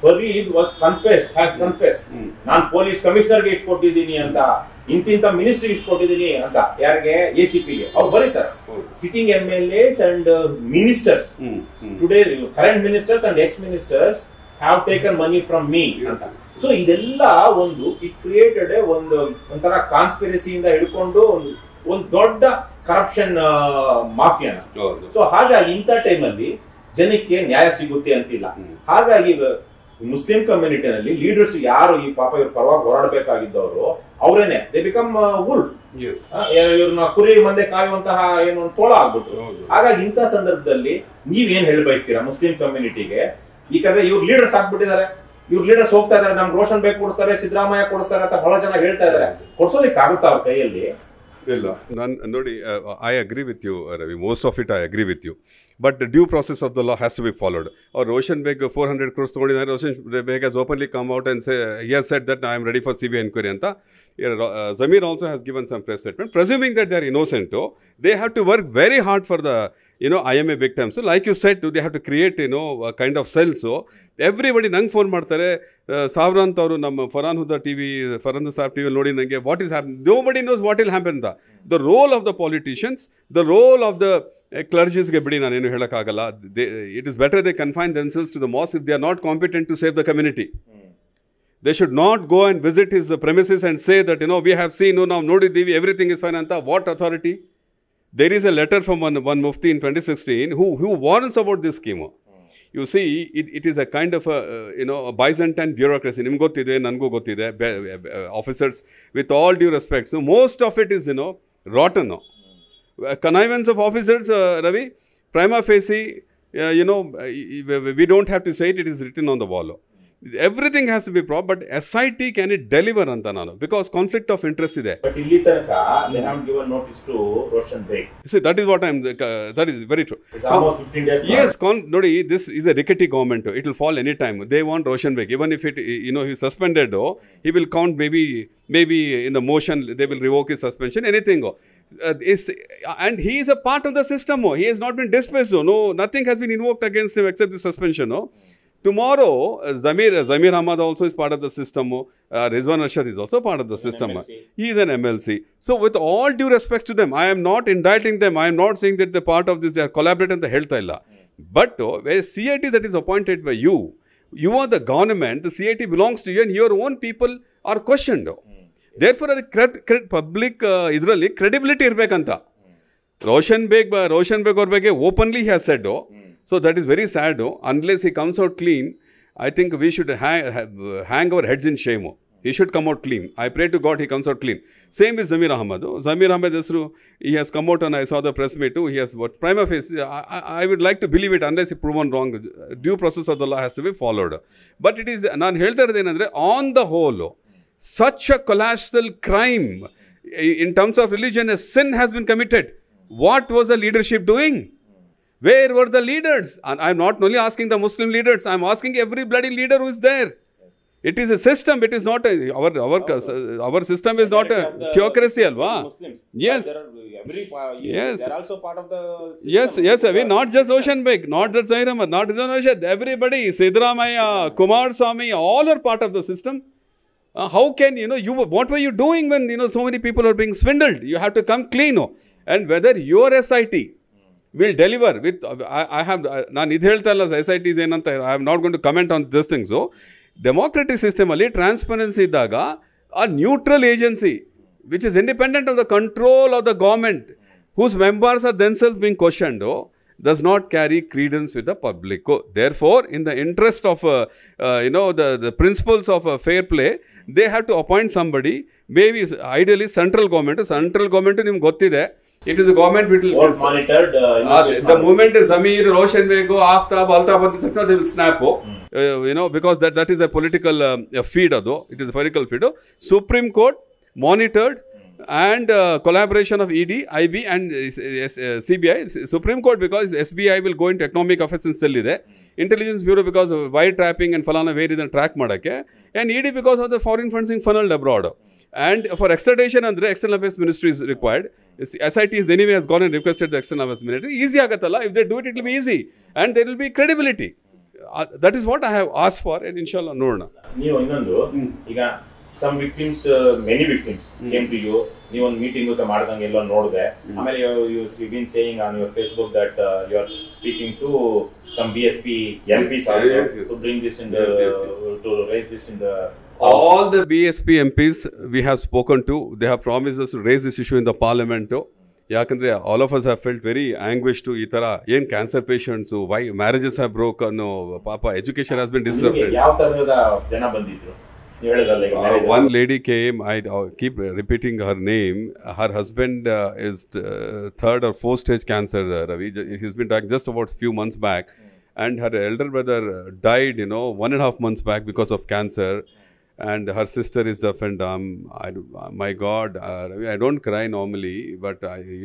Fareed was has confessed. ನಾನು ಪೊಲೀಸ್ ಕಮಿಷನರ್ಗೆ ಇಷ್ಟು ಕೊಟ್ಟಿದ್ದೀನಿ ಅಂತ, ಇಂತಿಂತ ಮಿನಿಸ್ಟ್ರಿಗೆ ಇಷ್ಟು ಕೊಟ್ಟಿದ್ದೀನಿ ಅಂತ, ಯಾರಿಗೆ ACPಗೆ ಅವ್ರು ಬರೀತಾರೆ. Sitting MLAs and ministers, today current ministers and ex-ministers have taken money from me ಅಂತ. ಸೊ ಇದೆಲ್ಲ ಒಂದು ಇಟ್ ಕ್ರಿಯೇಟೆಡ್ ಒಂಥರ ಕಾನ್ಸ್ಪಿರಸಿಯಿಂದ ಹಿಡ್ಕೊಂಡು ಒಂದು ದೊಡ್ಡ ಕರಪ್ಷನ್ ಮಾಫಿಯಾನ. ಸೊ ಹಾಗಾಗಿ ಇಂಥ ಟೈಮಲ್ಲಿ ಜನಕ್ಕೆ ನ್ಯಾಯ ಸಿಗುತ್ತೆ ಅಂತಿಲ್ಲ. ಹಾಗಾಗಿ ಮುಸ್ಲಿಂ ಕಮ್ಯುನಿಟಿನಲ್ಲಿ ಲೀಡರ್ಸ್ ಯಾರು ಈ ಪಾಪ ಇವ್ರ ಪರವಾಗಿ ಹೋರಾಡಬೇಕಾಗಿದ್ದವರು ಅವರೇನೆ ದೇ ಬಿಕಮ್ ವುಲ್ಫ್, ಇವ್ರನ್ನ ಕುರಿ ಮಂದೆ ಕಾಯುವಂತಹ ಏನು ತೋಳ ಆಗ್ಬಿಟ್ಟು. ಹಾಗಾಗಿ ಇಂಥ ಸಂದರ್ಭದಲ್ಲಿ ನೀವೇನ್ ಹೇಳಿ ಬಯಸ್ತೀರಾ ಮುಸ್ಲಿಂ ಕಮ್ಯುನಿಟಿಗೆ? ಯಾಕಂದ್ರೆ ಇವ್ರು ಲೀಡರ್ಸ್ ಆಗ್ಬಿಟ್ಟಿದ್ದಾರೆ, ಇವ್ರು ಲೀಡರ್ಸ್ ಹೋಗ್ತಾ ಇದಾರೆ, ನಮ್ಗೆ ರೋಷನ್ ಬೇಗ್ ಕೊಡಿಸ್ತಾರೆ, ಸಿದ್ದರಾಮಯ್ಯ ಕೊಡಿಸ್ತಾರೆ ಅಂತ ಬಹಳ ಜನ ಹೇಳ್ತಾ ಇದಾರೆ. ಕೊಡ್ಸೋದಕ್ಕೆ ಆಗುತ್ತಾ ಅವ್ರ ಕೈಯಲ್ಲಿ? ಇಲ್ಲ, ನಾನು ನೋಡಿ, I agree with you Ravi, most of it I agree with you, but due process of the law has to be followed. Or Roshan Beg 400 crores ತಗೊಂಡಿದ್ದಾರೆ. Roshan Beg has openly come out and he has said that I am ready for CBI inquiry ಅಂತ. Zamir also has given some press statement. Presuming that they are innocent, they have to work very hard for the IMA victims. So like you said, they have to create a kind of cell. So everybody ನಂಗೆ phone ಮಾಡ್ತಾರೆ, ಸಾವ್ರಂತ್ ಅವರು ನಮ್ಮ ಫರಾನ್ ಹುದಾ Farhan Sab TV ನೋಡಿ ನನಗೆ what is happen, nobody knows what will happen. The role of the politicians, the role of the ಕ್ಲರ್ಜಿಸ್ಗೆ ಬಿಡಿ, ನಾನೇನು ಹೇಳೋಕ್ಕಾಗಲ್ಲ. It is better they confine themselves to the mosque if they are not competent to save the community. They should not go and visit his premises and say that we have seen, ನಾವು ನೋಡಿದ್ದೀವಿ, everything is fine ಅಂತ. What authority? There is a letter from one mufti in 2016 who warns about this scheme. You see, it is a kind of a Byzantine bureaucracy. ನಿಮ್ಗೆ ಗೊತ್ತಿದೆ, ನನಗೂ ಗೊತ್ತಿದೆ, officers, with all due respect. So most of it is rotten. Connivance of officers, Ravi, prima facie, we don't have to say it, it is written on the wall. Everything has to be proper, but SIT can it deliver anta nanu, because conflict of interest ide. But illi tanaka they have given notice to Roshan Beg. See, that is what that is very true. It's almost 15 days. Yes, nodi, this is a rickety government. It will fall any time. They want Roshan Beg, even if it he is suspended, he will count maybe in the motion they will revoke his suspension, anything. And he is a part of the system. He has not been dismissed. No, nothing has been invoked against him except the suspension. Tomorrow, Zamir Ahmed also is part of the system. Rizwan Arshad is also part of the system. He is an MLC. So with all due respect to them, I am not indicting them. I am not saying that the part of this, they are collaborating the health illa. But where CIT that is appointed by you are the government, the CIT belongs to you, and your own people are questioned. Therefore, public idralli credibility irbekanta. Roshan Beg or Beg openly has said, so that is very sad. Unless he comes out clean, I think we should hang our heads in shame. He should come out clean. I pray to God he comes out clean. Same with Zamir Ahmed. Zamir Ahmed, he has come out and I saw the press meet too. He has what prima facie. I would like to believe it unless he proven wrong. Due process of the law has to be followed. But it is, ನಾನು ಹೇಳ್ತಾ ಇರೋದೇನೆಂದರೆ, on the whole, such a colossal crime in terms of religion, a sin has been committed. What was the leadership doing? Where were the leaders? And I'm not only asking the Muslim leaders, I'm asking every bloody leader who is there. Yes. It is a system, it is not our system is not a theocracy, alva. Muslims. Yes. Yes. They're also part of the system. Yes, I mean, not just Roshan Beg, not just Zair Ahmed, not just Rashad, everybody, Siddaramaiah, Kumar Swamy, all are part of the system. How can, what were you doing when, so many people are being swindled? You have to come clean. And whether your SIT will deliver with, I have, ನಾನು ಇದು ಹೇಳ್ತಾ ಇಲ್ಲ SIT is ಏನಂತ, I am not going to comment on this thing. So, democratic system ಅಲ್ಲಿ transparency ಇದ್ದಾಗ, a neutral agency which is independent of the control of the government, whose members are themselves being questioned, does not carry credence with the public. Therefore, in the interest of, the principles of fair play, they have to appoint somebody, maybe ideally central government ನಿಮ್ಗೆ ಗೊತ್ತಿದೆ. It is a government which will monitored. The moment Zamir, Roshan Beg, Aftab, Altaf, they will snap. Because that is a political feed. It is a political feed. Supreme Court monitored and collaboration of ED, IB and CBI. Supreme Court because SBI will go into economic offense and cell ide. Intelligence Bureau because of wire trapping and falana where is the track madake. And ED because of the foreign funds being funneled abroad. And for extradition, and the External Affairs Ministry is required. SIT is anyway has gone and requested the External Affairs Ministry. Easy agatalla. If they do it, it will be easy. And there will be credibility. that is what I have asked for, and inshallah ನೋಡೋಣ. ನೀವು ಇನ್ನೊಂದು ಈಗ some victims, many victims came to you. ನೀವು ಒಂದು meeting ಮಾಡ್ದಂಗೆ ಎಲ್ಲ ನೋಡಿದೆ. ಆಮೇಲೆ you been saying on your Facebook that you are speaking to some BSP MPs also to bring this in the to raise this in the all the BSP MPs we have spoken to. They have promised us to raise this issue in the parliament. ಯಾಕಂದ್ರೆ all of us have felt very anguished to ಈ ತರ ಏನ್ cancer patients, why marriages have broken, ಪಾಪ education has been disrupted. ಯಾವ ತರಹದ ಜನ ಬಂದಿದ್ರು? One lady came, I keep repeating her name. Her husband is third or fourth stage cancer, Ravi. He's been diagnosed just about a few months back. And her elder brother died, 1.5 months back because of cancer. And her sister is deaf and dumb. My God, Ravi, I don't cry normally, but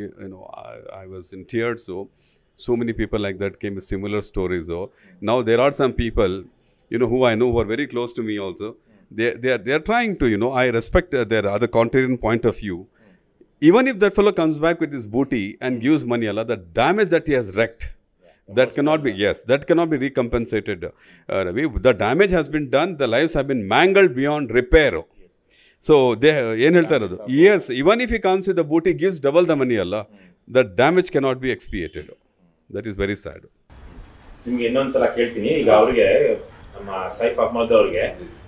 I was in tears. So many people like that came with similar stories. So now there are some people, who I know who are very close to me also. They are trying to, I respect their other contrarian point of view. Even if that fellow comes back with his booty and gives money, Allah, the damage that he has wreaked, that cannot be, that cannot be recompensated. The damage has been done, the lives have been mangled beyond repair. So, yes, even if he comes with the booty, gives double the money, Allah, the damage cannot be expiated. That is very sad. ನಿಮಗೆ ಇನ್ನೊಂದ್ಸಲ ಕೇಳ್ತೀನಿ, ಈಗ ಅವ್ರಿಗೆ ನಮ್ಮ ಸೈಫ್ ಅಹ್ಮದ್ ಅವ್ರಿಗೆ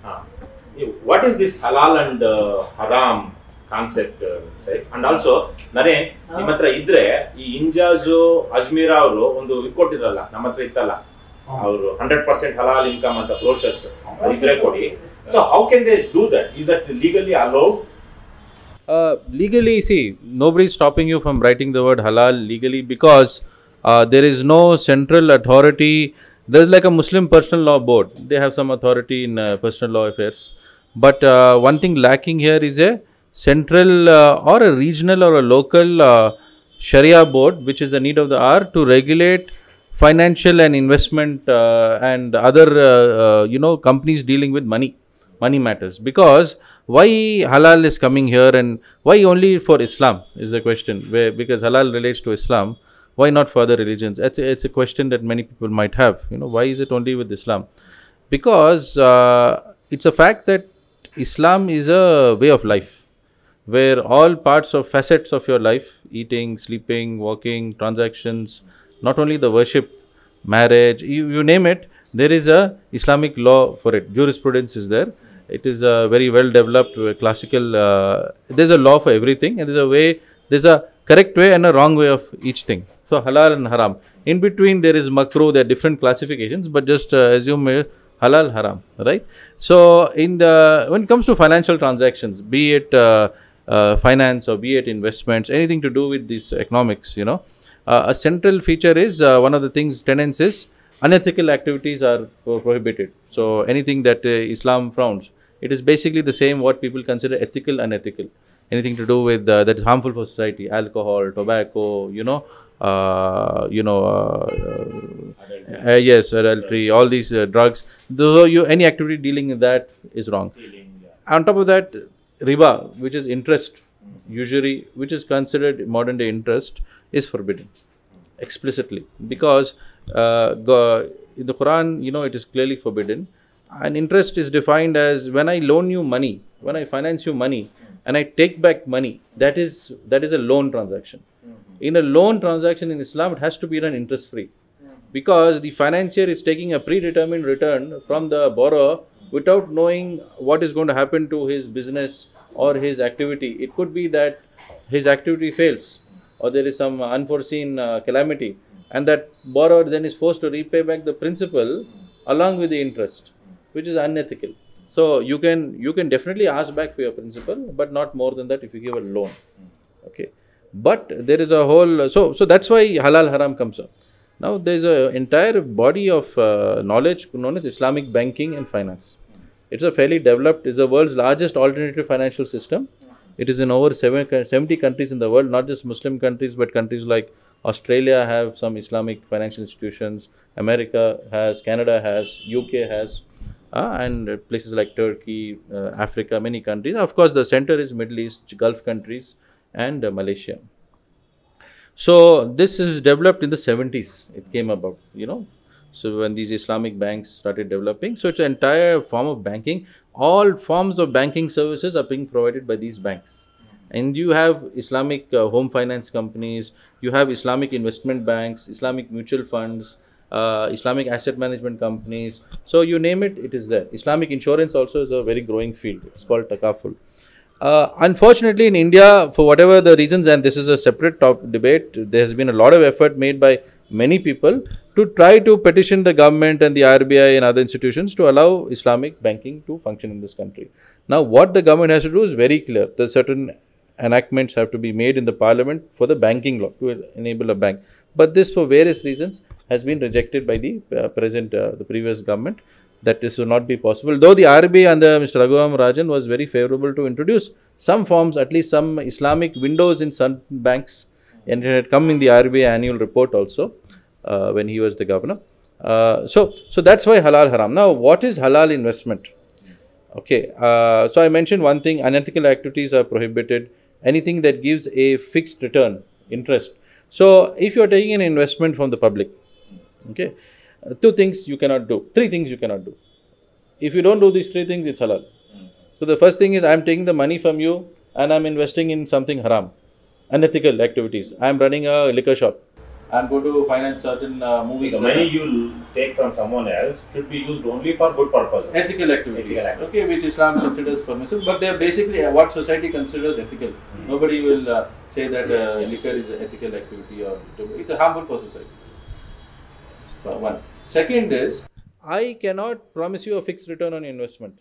what is this halal and haram concept, Saif? And also Naren ನಿಮ್ಮ ಹತ್ರ ಇದ್ರೆ ಈ ಇಂಜಾಜು ಅಜ್ಮೀರಾ ಅವರು ಒಂದು ಕೊಟ್ಟಿರಲ್ಲ, ನಮ್ಮ ಹತ್ರ ಇತ್ತಲ್ಲ, ಅವರು 100% halal income ಅಂತ ಬ್ರೋಷರ್ಸ್ ಇದ್ರೆ ಕೊಡಿ. So how can they do that? Is that legally allowed? Legally, see, nobody is stopping you from writing the word halal legally, because there is no central authority. There is like a Muslim personal law board. They have some authority in personal law affairs. But one thing lacking here is a central or a regional or a local Sharyar board, which is the need of the hour to regulate financial and investment and other companies dealing with money matters. Because why halal is coming here, and why only for Islam is the question. Because halal relates to Islam. Why not for other religions? It's a question that many people might have. Why is it only with Islam? Because it's a fact that Islam is a way of life, where all parts of facets of your life, eating, sleeping, walking, transactions, not only the worship, marriage, you name it, there is a Islamic law for it. Jurisprudence is there. It is a very well developed classical, there's a law for everything, and there's a correct way and a wrong way of each thing. So halal and haram. In between there is makruh, there are different classifications, but just assume halal, haram, right? So when it comes to financial transactions, be it finance or be it investments, anything to do with these economics, a central feature is one of the things, tenets is unethical activities are prohibited. So anything that Islam frowns, it is basically the same what people consider ethical, unethical. Anything to do with that is harmful for society, alcohol, tobacco, yes, adultery, all these drugs. Though any activity dealing with that is wrong. On top of that, riba, which is interest, usury, which is considered modern day interest, is forbidden explicitly, because in the Quran, it is clearly forbidden. And interest is defined as when I loan you money, when I finance you money, and I take back money, that is a loan transaction. In a loan transaction in Islam, it has to be done interest free, because the financier is taking a predetermined return from the borrower without knowing what is going to happen to his business or his activity. It could be that his activity fails, or there is some unforeseen calamity, and that borrower then is forced to repay back the principal along with the interest, which is unethical. So you can definitely ask back for your principal, but not more than that if you give a loan. Okay, but there is a whole so that's why halal haram comes up. Now there is an entire body of knowledge known as Islamic banking and finance. It's a fairly developed, it's the world's largest alternative financial system. It is in over 70 countries in the world, not just Muslim countries, but countries like Australia have some Islamic financial institutions, America has, Canada has, UK has. And places like Turkey, Africa, many countries. Of course, the center is Middle East, Gulf countries, and Malaysia. So this is developed in the 70s. It came about, So when these Islamic banks started developing, so it's an entire form of banking. All forms of banking services are being provided by these banks. And you have Islamic home finance companies, you have Islamic investment banks, Islamic mutual funds, Islamic asset management companies. So you name it, it is there. Islamic insurance also is a very growing field. It's called takaful. Unfortunately, in India, for whatever the reasons, and this is a separate debate, there has been a lot of effort made by many people to try to petition the government and the RBI and other institutions to allow Islamic banking to function in this country. Now, what the government has to do is very clear. There's certain enactments have to be made in the parliament for the banking law to enable a bank. But this, for various reasons, has been rejected by the the previous government, that this will not be possible. Though the RBI under Mr. Raghuram Rajan was very favorable to introduce some forms, at least some Islamic windows in some banks, and it had come in the RBI annual report also when he was the governor. So that's why halal haram. Now, what is halal investment? Okay, so I mentioned one thing: unethical activities are prohibited. Anything that gives a fixed return, interest. So if you are taking an investment from the public, okay, two things you cannot do, three things you cannot do. If you don't do these three things, it's halal. So the first thing is, I am taking the money from you and I am investing in something haram, unethical activities. I am running a liquor shop. I am going to finance certain movies. The money you take from someone else should be used only for good purposes. Ethical activities. Okay, which Islam considers permissible, but they are basically what society considers ethical. Nobody will say that liquor is an ethical activity or it is harmful for society. One. Second is, I cannot promise you a fixed return on investment.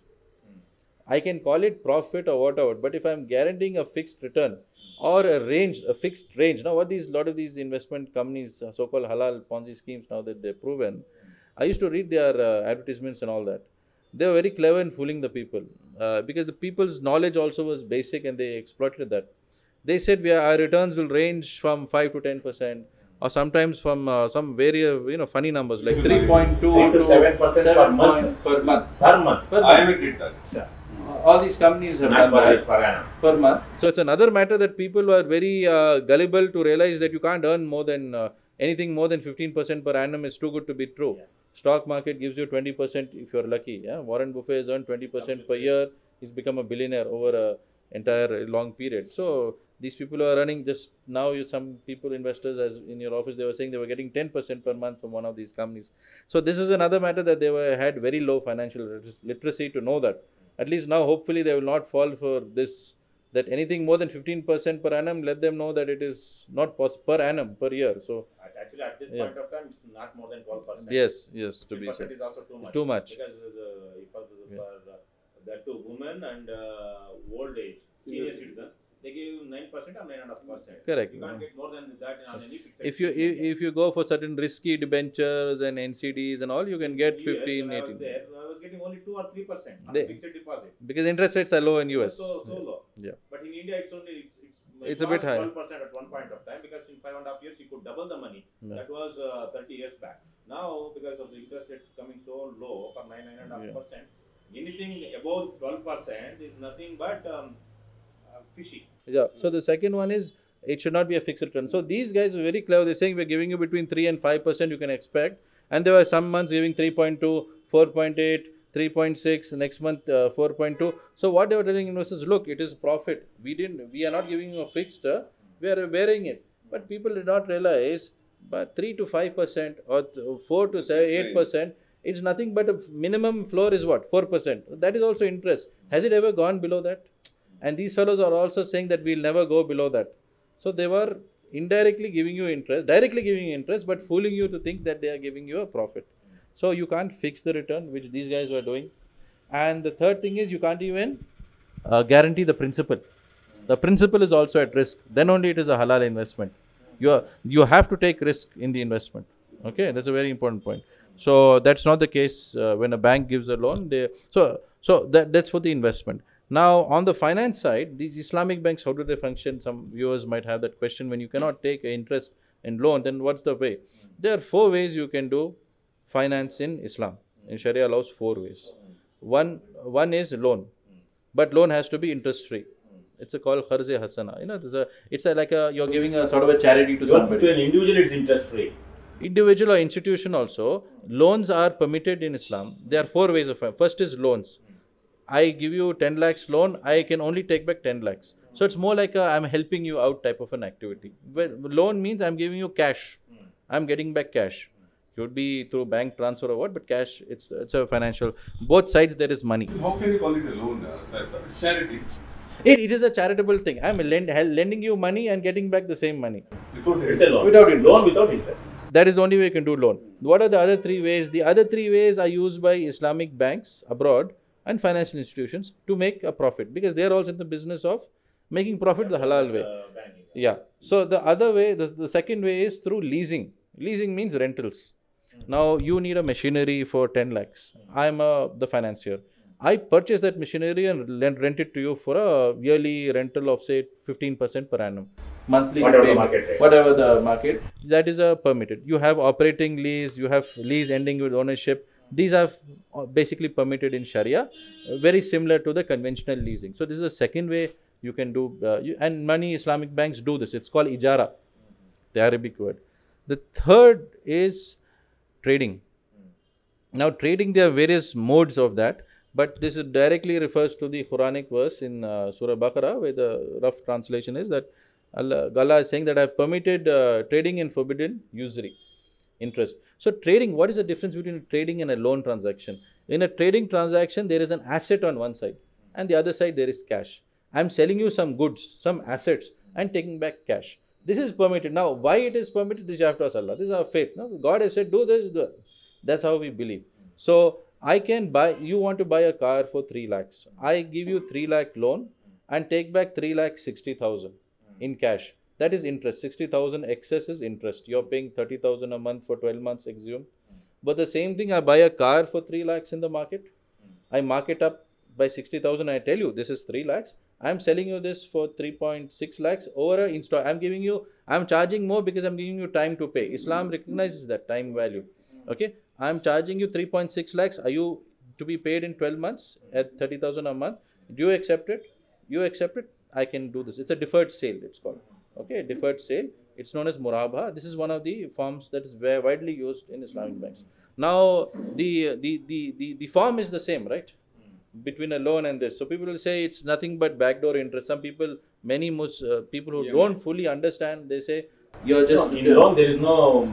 I can call it profit or whatever, but if I am guaranteeing a fixed return or a range, a fixed range. Now, what lot of these investment companies, so-called halal Ponzi schemes, now that they're proven, I used to read their advertisements and all that. They were very clever in fooling the people because the people's knowledge also was basic and they exploited that. They said our returns will range from 5 to 10%. Or sometimes from some very funny numbers like 3.2 to 7% per month. Per month. Per month. IMA did that. Yeah. All these companies have done that per month. So it's another matter that people are very gullible to realize that you can't earn more than anything more than 15% per annum is too good to be true. Yeah. Stock market gives you 20% if you're lucky. Yeah? Warren Buffett has earned 20% per year. He's become a billionaire over an entire long period. So these people are running just now. Some people, investors, as in your office, they were saying they were getting 10% per month from one of these companies. So this is another matter that they had very low financial literacy to know that. At least now, hopefully, they will not fall for this. That anything more than 15% per annum, let them know that it is not possible per annum, per year. So actually, at this point of time, it's not more than 12%. Yes, to be said. 10% is also too much. Too much. Because for that too, women and old age, senior citizens, they give 9% or 9.5%. Correct. You can't get more than that on any fixed. If you go for certain risky debentures and NCDs and all, you can get 15, 18. I was getting only 2 or 3% on fixed deposit. Because interest rates are low in US. So low. Yeah. But in India, it's a bit high. 12% at one point of time, because in 5.5 years you could double the money. Yeah. That was 30 years back. Now, because of the interest rates coming so low for 9.5%, anything above 12% is nothing but fishy. Yeah. So the second one is, it should not be a fixed return. So these guys are very clever. They're saying we're giving you between 3 and 5% you can expect. And there were some months giving 3.2, 4.8, 3.6, next month 4.2. So what they were telling investors, look, it is profit. We are not giving you a fixed, we are varying it. But people did not realize, but 3 to 5% or 4 to 8%, it's nothing but a minimum floor is what? 4%. That is also interest. Has it ever gone below that? And these fellows are also saying that we'll never go below that. So they were indirectly giving you interest, directly giving you interest, but fooling you to think that they are giving you a profit. So you can't fix the return, which these guys were doing. And the third thing is, you can't even guarantee the principal. The principal is also at risk. Then only it is a halal investment. You have to take risk in the investment. Okay, that's a very important point. So that's not the case when a bank gives a loan. So that's for the investment. Now, on the finance side, these Islamic banks, how do they function? Some viewers might have that question. When you cannot take interest in loan, then what's the way? There are 4 ways you can do finance in Islam. In Sharia allows 4 ways. One is loan, but loan has to be interest free. It's called kharz-e hasana. It's like you're giving a sort of a charity to somebody. To an individual, it's interest free. Individual or institution also, loans are permitted in Islam. There are four ways of first is loans. I give you 10 lakhs loan, I can only take back 10 lakhs. So it's more like I'm helping you out type of an activity. Well, loan means I'm giving you cash. I'm getting back cash. It would be through bank transfer or what, but cash, it's a financial. Both sides there is money. How can you call it a loan? It's charity. It is a charitable thing. I'm lending you money and getting back the same money. It's a loan. Without interest. Loan without interest. That is the only way you can do loan. What are the other three ways? The other three ways are used by Islamic banks abroad and financial institutions to make a profit, because they are also in the business of making profit the halal way. Yeah. So the other way, the second way is through leasing. Leasing means rentals. Now you need a machinery for 10 lakhs. I'm the financier. I purchase that machinery and rent it to you for a yearly rental of say 15% per annum. Monthly Whatever the payment, market rate. whatever the market, that is a permitted. You have operating lease, you have lease ending with ownership. These are basically permitted in Sharia, very similar to the conventional leasing. So this is the second way you can do, and many Islamic banks do this. It's called ijara, the Arabic word. The third is trading. Now trading, there are various modes of that, but this directly refers to the Quranic verse in Surah Baqarah, where the rough translation is that Allah is saying that I have permitted trading and forbidden usury, interest. So trading, what is the difference between trading and a loan transaction? In a trading transaction, there is an asset on one side and the other side there is cash. I am selling you some goods, some assets and taking back cash. This is permitted. Now, why it is permitted? This you have to ask Allah. This is our faith. No? God has said, do this, do that. That's how we believe. So, I can buy, you want to buy a car for 3 lakhs. I give you 3 lakh loan and take back 3 lakh 60,000 in cash. That is interest. 60,000 excess is interest. You're paying 30,000 a month for 12 months, assume. But the same thing, I buy a car for 3 lakhs in the market. I mark it up by 60,000. I tell you, this is 3 lakhs. I'm selling you this for 3.6 lakhs over a install. I'm charging more because I'm giving you time to pay. Islam recognizes that time value. Okay. I'm charging you 3.6 lakhs. Are you to be paid in 12 months at 30,000 a month? Do you accept it? You accept it? I can do this. It's a deferred sale, it's called. Okay, deferred sale. It's known as murabha. This is one of the forms that is very widely used in Islamic banks. Now, the form is the same, right? Between a loan and this. So people will say it's nothing but backdoor interest. Some people, many people who don't fully understand, they say you're just... in loan there is no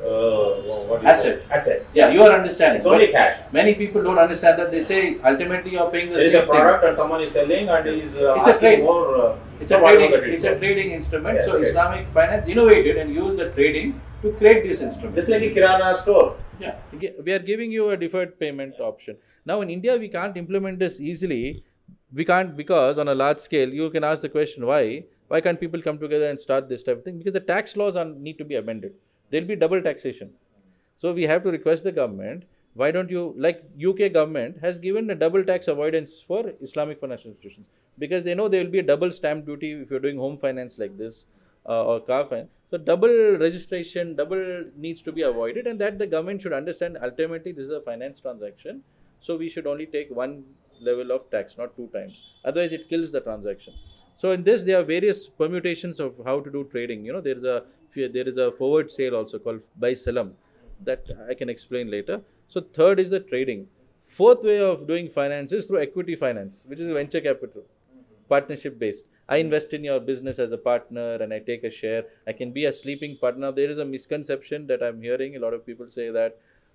asset. Asset. Yeah, you are understanding. It's only cash. Many people don't understand that. They say ultimately you are paying the there same is a product thing. and someone is selling and is It's a trade. more. It's a trading instrument. Yes, so right. Islamic finance innovated and used the trading to create this instrument. Just like a kirana store. Yeah, we are giving you a deferred payment option. Now in India we can't implement this easily. We can't, because on a large scale you can ask the question why can't people come together and start this type of thing? Because the tax laws need to be amended. There will be double taxation. So we have to request the government, why don't you, like UK government has given a double tax avoidance for Islamic financial institutions, because they know there will be a double stamp duty if you're doing home finance like this or car finance. So double registration, double needs to be avoided, and that the government should understand ultimately this is a finance transaction. So we should only take one level of tax, not 2 times. Otherwise it kills the transaction. So in this there are various permutations of how to do trading. You know, there is a forward sale also called buy salam, that I can explain later. So third is the trading. Fourth way of doing finance is through equity finance, which is venture capital, partnership based. I invest in your business as a partner and I take a share. I can be a sleeping partner. There is a misconception that I'm hearing. A lot of people say that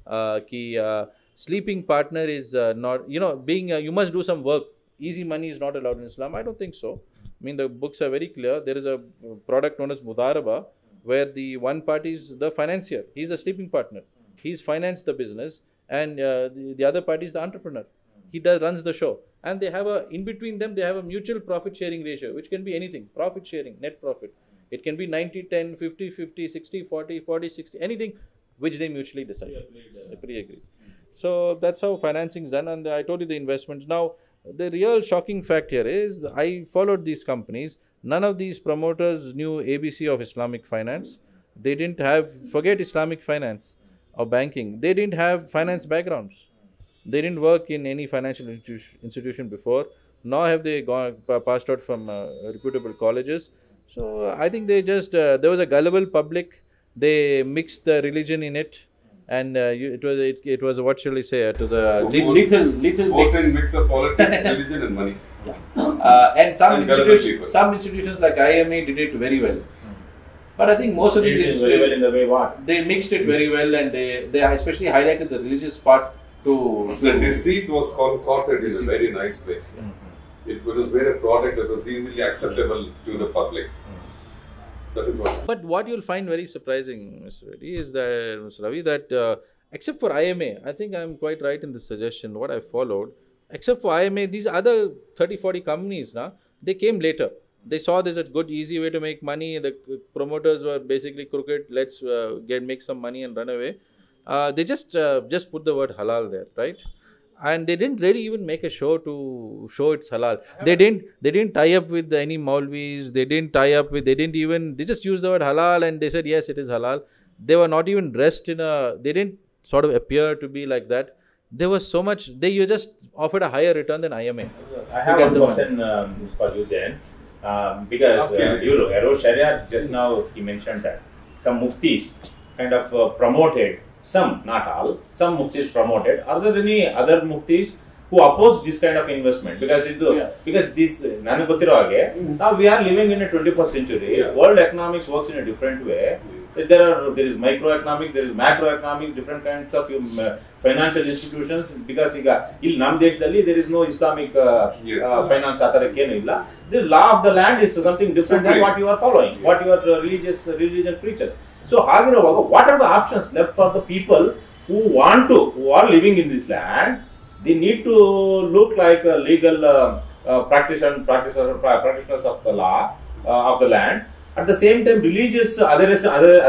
sleeping partner is not, you must do some work. Easy money is not allowed in Islam. I don't think so. I mean, the books are very clear. There is a product known as mudaraba, where the one party is the financier. He's the sleeping partner. He's financed the business, and the other party is the entrepreneur. He runs the show. And they have in between them, they have a mutual profit sharing ratio, which can be anything. Profit sharing, net profit. It can be 90-10, 50-50, 60-40, 40-60, anything which they mutually decide. They pre-agree. So that's how financing is done. And I told you the investments. Now, the real shocking fact here is I followed these companies. None of these promoters knew ABC of Islamic finance. They didn't have, forget Islamic finance or banking, they didn't have finance backgrounds. They didn't work in any financial institution before, nor have they passed out from reputable colleges. So I think they just, there was a gullible public they mixed the religion in it, and it was what shall I say? It was a little Both mix. in mix of politics, religion and money. And some And government institutions, people. some institutions like IMA did it very well. But I think most of They these did it very well in the way what? they mixed it very well, and they especially highlighted the religious part to The deceit was concocted in a very nice way. It was made a product that was easily acceptable to the public. That is what. But what you'll find very surprising, Mr. Reddy, is that, Mr. Ravi, that except for IMA, I think I'm quite right in this suggestion, what I followed, except for IMA, these other 30, 40 companies, they came later. They saw there's a good, easy way to make money. The promoters were basically crooked. Let's make some money and run away. They just put the word halal there, right? And they didn't really even make a show to show it's halal. They didn't tie up with any Maulvis. They just used the word halal and they said, yes, it is halal. They were not even dressed they didn't sort of appear to be like that. There was so much, you just offered a higher return than IMA. I have one question for you then. Because you look, Sharyar just now he mentioned that some muftis kind of promoted, some, not all, some muftis promoted. Are there any other muftis who oppose this kind of investment? Because it's because this now we are living in a 21st century. World economics works in a different way. There is microeconomics, there is macroeconomics, different kinds of financial institutions. Because in Nam Deshdali there is no Islamic finance. The law of the land is something different than what you are following, what your religion preaches. So, what are the options left for the people who are living in this land? They need to look like legal practitioners of the law of the land. At the same time, religious adherence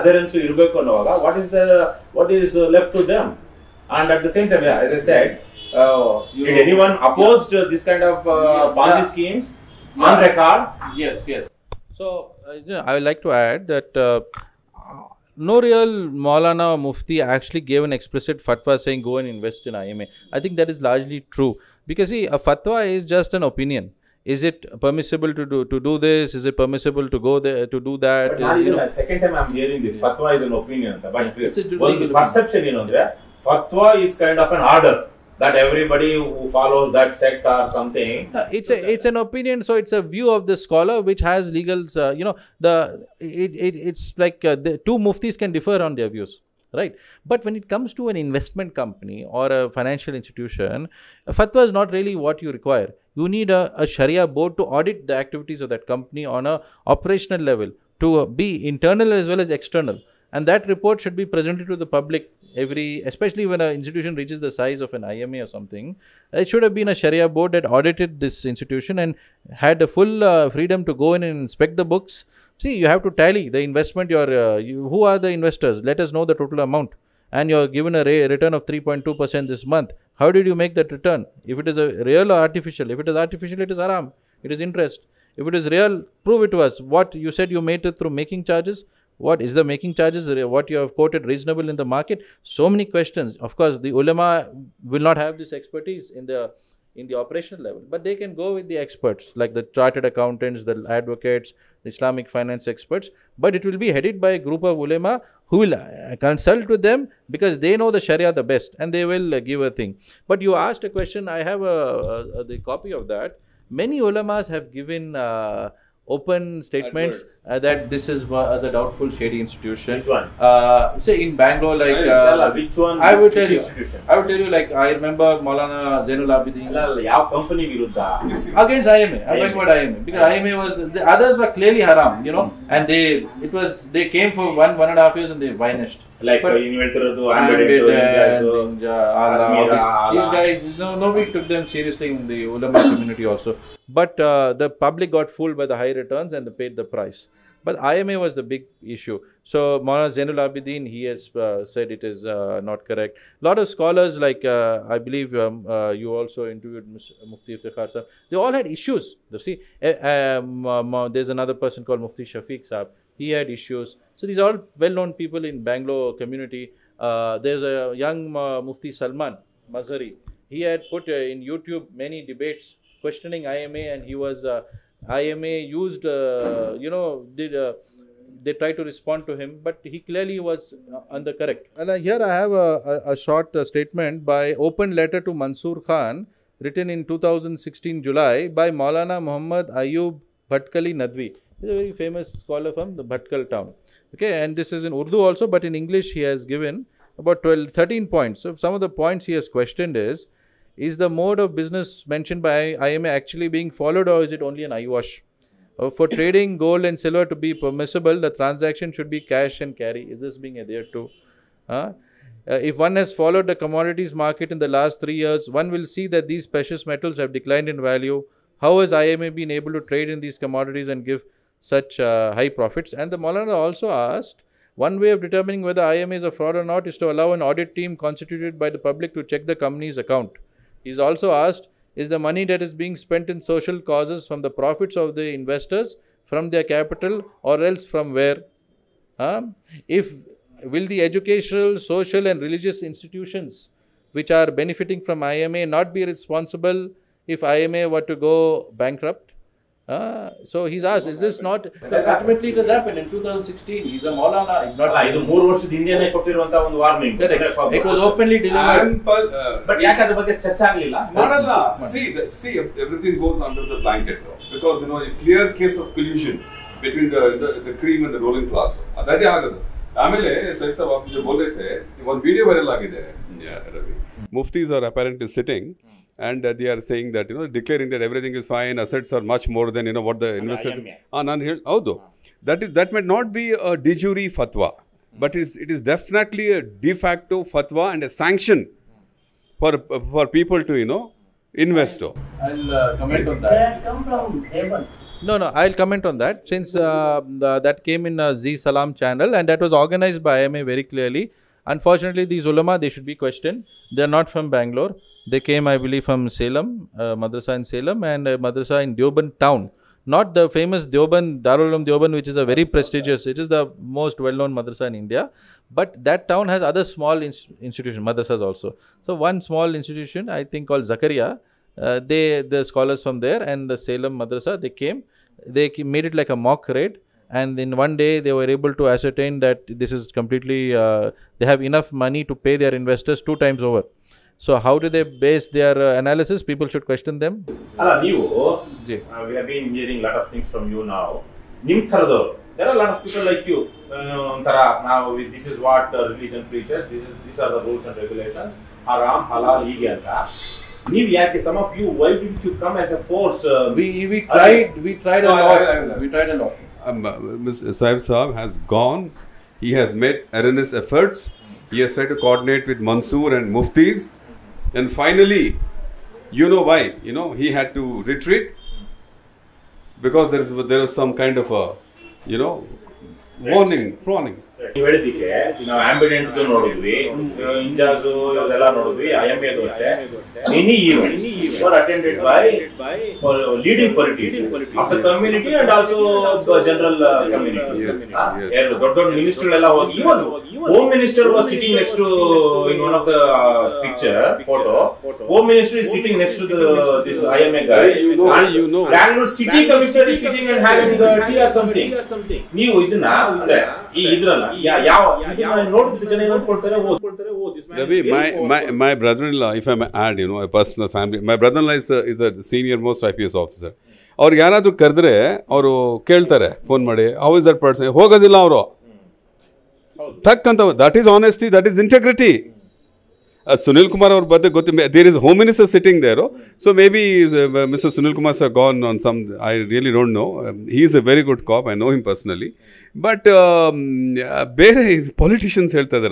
what is left to them? And at the same time, as I said, did anyone oppose this kind of Ponzi schemes on record? Yes. So, I would like to add that no real Maulana or Mufti actually gave an explicit fatwa saying go and invest in IMA. I think that is largely true. Because see, a fatwa is just an opinion. Is it permissible to do this? Is it permissible to go there to do that? But not even the second time I'm hearing this. Fatwa is an opinion. But the perception, fatwa is kind of an order that everybody who follows that sect or something. It's an opinion, so it's a view of the scholar which has legal. It's like the two muftis can differ on their views. Right. But when it comes to an investment company or a financial institution, a fatwa is not really what you require. You need a Sharia board to audit the activities of that company on a operational level, to be internal as well as external. And that report should be presented to the public especially when an institution reaches the size of an IMA or something. It should have been a Sharia board that audited this institution and had the full freedom to go in and inspect the books. See, you have to tally the investment. Who are the investors? Let us know the total amount. And you're given a return of 3.2% this month. How did you make that return? If it is a real or artificial? If it is artificial, it is haram. It is interest. If it is real, prove it to us. What you said you made it through making charges. What is the making charges? What you have quoted reasonable in the market? So many questions. Of course, the ulama will not have this expertise in the operational level, but they can go with the experts like the chartered accountants, the advocates, the Islamic finance experts. But it will be headed by a group of ulama who will consult with them because they know the Sharia the best and they will give a thing. But you asked a question. I have the copy of that. Many ulamas have given open statements that this is a doubtful, shady institution. Which one? Say in Bangalore, which one? I would tell you. Institution? I would tell you, like I remember Maulana Zainul Abidin. Yav company viruddha? Against IMA. I'm talking about IMA because IMA was the others were clearly haram, and they came for 1.5 years and they vanished. Like Ambed, these guys, nobody took them seriously in the ulama community also. But the public got fooled by the high returns and they paid the price. But IMA was the big issue. So Maulana Zainul Abidin, he has said it is not correct. A lot of scholars, like I believe you also interviewed Mufti Iftikhar Sahib, they all had issues. See, there's another person called Mufti Shafiq Sahib. He had issues. So these are all well-known people in Bangalore community. There's a young Mufti Salman Mazhari. He had put in YouTube many debates questioning IMA, and he was IMA used, they tried to respond to him, but he clearly was on the correct. And here I have a short statement by open letter to Mansoor Khan, written in 2016 July by Maulana Muhammad Ayub Bhatkali Nadwi. He's a very famous scholar from the Bhatkal town. Okay, and this is in Urdu also, but in English he has given about 13 points. So some of the points he has questioned is the mode of business mentioned by IMA actually being followed, or is it only an eyewash? For trading gold and silver to be permissible, the transaction should be cash and carry. Is this being adhered to? If one has followed the commodities market in the last 3 years, one will see that these precious metals have declined in value. How has IMA been able to trade in these commodities and give such high profits? And the Maulana also asked, one way of determining whether IMA is a fraud or not is to allow an audit team constituted by the public to check the company's account. He's also asked, is the money that is being spent in social causes from the profits of the investors, from their capital, or else from where? Will the educational, social and religious institutions which are benefiting from IMA not be responsible if IMA were to go bankrupt? So he's asked, is this not... Ultimately it has happened in 2016. He's a Maulana. He's not... ಇದು 3 ವರ್ಷದ ಹಿಂದೆನೇ ಕೊಟ್ಟಿರುವಂತ ಒಂದು warning. It was openly delivered. But ಯಾಕೆ ಅದ್ರ ಬಗ್ಗೆ ಚರ್ಚೆ ಆಗಲಿಲ್ಲ? ಮಾಡಲ್ಲ. See, everything goes under the blanket though, because a clear case of collusion between the cream and the ruling class. ಅದೇ ಆಗದು. ಆಮೇಲೆ ಸೈಫ್ ಸಾಬ್ आप जो बोल रहे थे, ಒಂದು ವಿಡಿಯೋ ವೈರಲ್ ಆಗಿದೆ Ravi. Muftis are apparently sitting. And they are saying that, declaring that everything is fine, assets are much more than, what the investor... That might not be a de jure fatwa, but it is definitely a de facto fatwa and a sanction for people to, invest. I'll comment on that. They come from heaven. No, I'll comment on that, since that came in Z Salam channel, and that was organized by IMA very clearly. Unfortunately, these ulama, they should be questioned. They are not from Bangalore. They came, I believe, from Salem, madrasa in Salem, and madrasa in Deoband town. Not the famous Deoband, Darul Uloom Deoband, which is a very prestigious, it is the most well-known madrasa in India. But that town has other small institutions, madrasas also. So one small institution, I think called Zakaria, the scholars from there and the Salem madrasa, they made it like a mock raid. And in one day, they were able to ascertain that this is completely, they have enough money to pay their investors 2 times over. So how do they base their analysis? People should question them. We have been hearing a lot of things from you now. There are a lot of people like you. Now this is what religion preaches. These are the rules and regulations. Haram, halal, hige anta. Some of you, why didn't you come as a force? We tried a lot. Mr. Saif Saab has gone. He has made erroneous efforts. He has tried to coordinate with Mansoor and Muftis. And finally, you know why? He had to retreat. Because there was some kind of a, warning. ನೀವು ಹೇಳಿದ್ದಕ್ಕೆ ನಾವು ambident ನೋಡಿದ್ವಿ, ಇಂಜಾಜು ಇದೆಲ್ಲ ನೋಡಿದ್ವಿ, IMA ಅಷ್ಟೇ. Any events were attended by leading politicians of the community and also the general community. ದೊಡ್ಡ ಮಿನಿಸ್ಟರ್ಗಳೆಲ್ಲ ಹೋಗಿ, even Home Minister was sitting next to, in one of the photo, Home Minister is sitting next to this IMA guy. Bangalore City Commissioner is sitting and having the tea or something. ನೀವು ಇದನ್ನ ಇದ್ರಲ್ಲ Ravi, my brother-in-law, if I may add, a personal family, my brother-in-law is a senior most IPS officer. ಅವ್ರಿಗೆ ಯಾರಾದ್ರೂ ಕರೆದ್ರೆ ಅವರು ಕೇಳ್ತಾರೆ phone ಮಾಡಿ, how is that person, ಹೋಗೋದಿಲ್ಲ ಅವರು ತಕ್ಕಂತ. That is honesty, that is integrity. Sunil Kumar or there is Home Minister sitting there. So maybe Mr. Sunil Kumar has gone on some, I really don't know. He is a very good cop, I know him personally. But politicians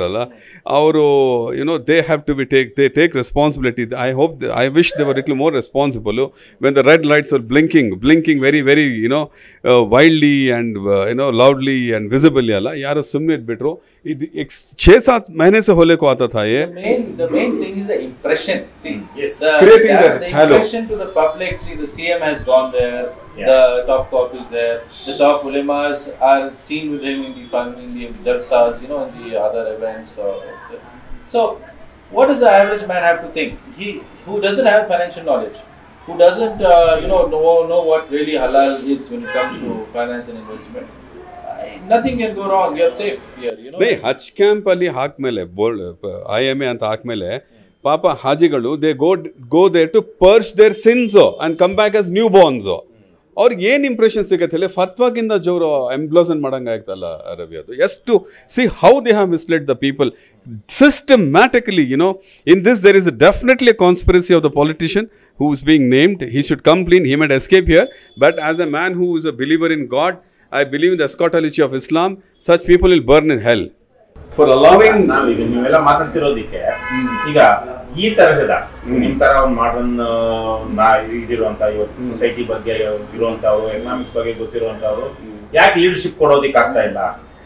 they have to be they take responsibility. I wish they were a little more responsible when the red lights are blinking very, very, wildly and loudly and visibly. Yaro sumne bitro. 6-7 mahine se hole ko aata tha ye. The main thing is the impression. See, creating that impression to the public. See, the CM has gone there. The top cop is there. The top ulemas are seen with him in the jalsas, in the other events. So, what does the average man have to think? Who doesn't have financial knowledge, who doesn't know what really halal is when it comes to finance and investment. nothing can go wrong. You're safe here. You know. नहीं हज camp ಅಲ್ಲಿ ಹಾಕ್ಮೇಲೆ bold IMA ಅಂತ ಹಾಕ್ಮೇಲೆ ಪಾಪ ಹಾಜಿಗಳು they go there to purge their sins and come back as newborns. ಅವ್ರಿಗೆ ಏನು impression ಸಿಗುತ್ತೆ ಹೇಳಿ, ಫತ್ವಾಗಿಂತ ಜೋರು ಎಂಬ್ಲೋಸನ್ ಮಾಡಂಗೆ ಆಗ್ತಲ್ಲ ರವಿ. ಅದು ಎಷ್ಟು see how they have misled the people systematically. You know, in this there is definitely a conspiracy of the politician who is being named. He should come clean. He might escape here, but as a man who is a believer in God, I believe in the eschatology of Islam. Such people will burn in hell for allowing. ನಾವು ಈಗ ನೀವೆಲ್ಲ ಮಾತಾಡ್ತಿರೋದಕ್ಕೆ ಈಗ ಈ ತರಹದ ನಿಮ್ ತರ ಒಂದು modern ಇದಿರುವಂತ ಇವತ್ತು ಸೊಸೈಟಿ ಬಗ್ಗೆ ಇರುವಂತವ್ರು, ಎಕನಾಮಿಕ್ಸ್ ಬಗ್ಗೆ ಗೊತ್ತಿರುವಂತವ್ರು ಯಾಕೆ ಲೀಡರ್ಶಿಪ್ ಕೊಡೋದಿಕ್ ಆಗ್ತಾ ಇಲ್ಲ?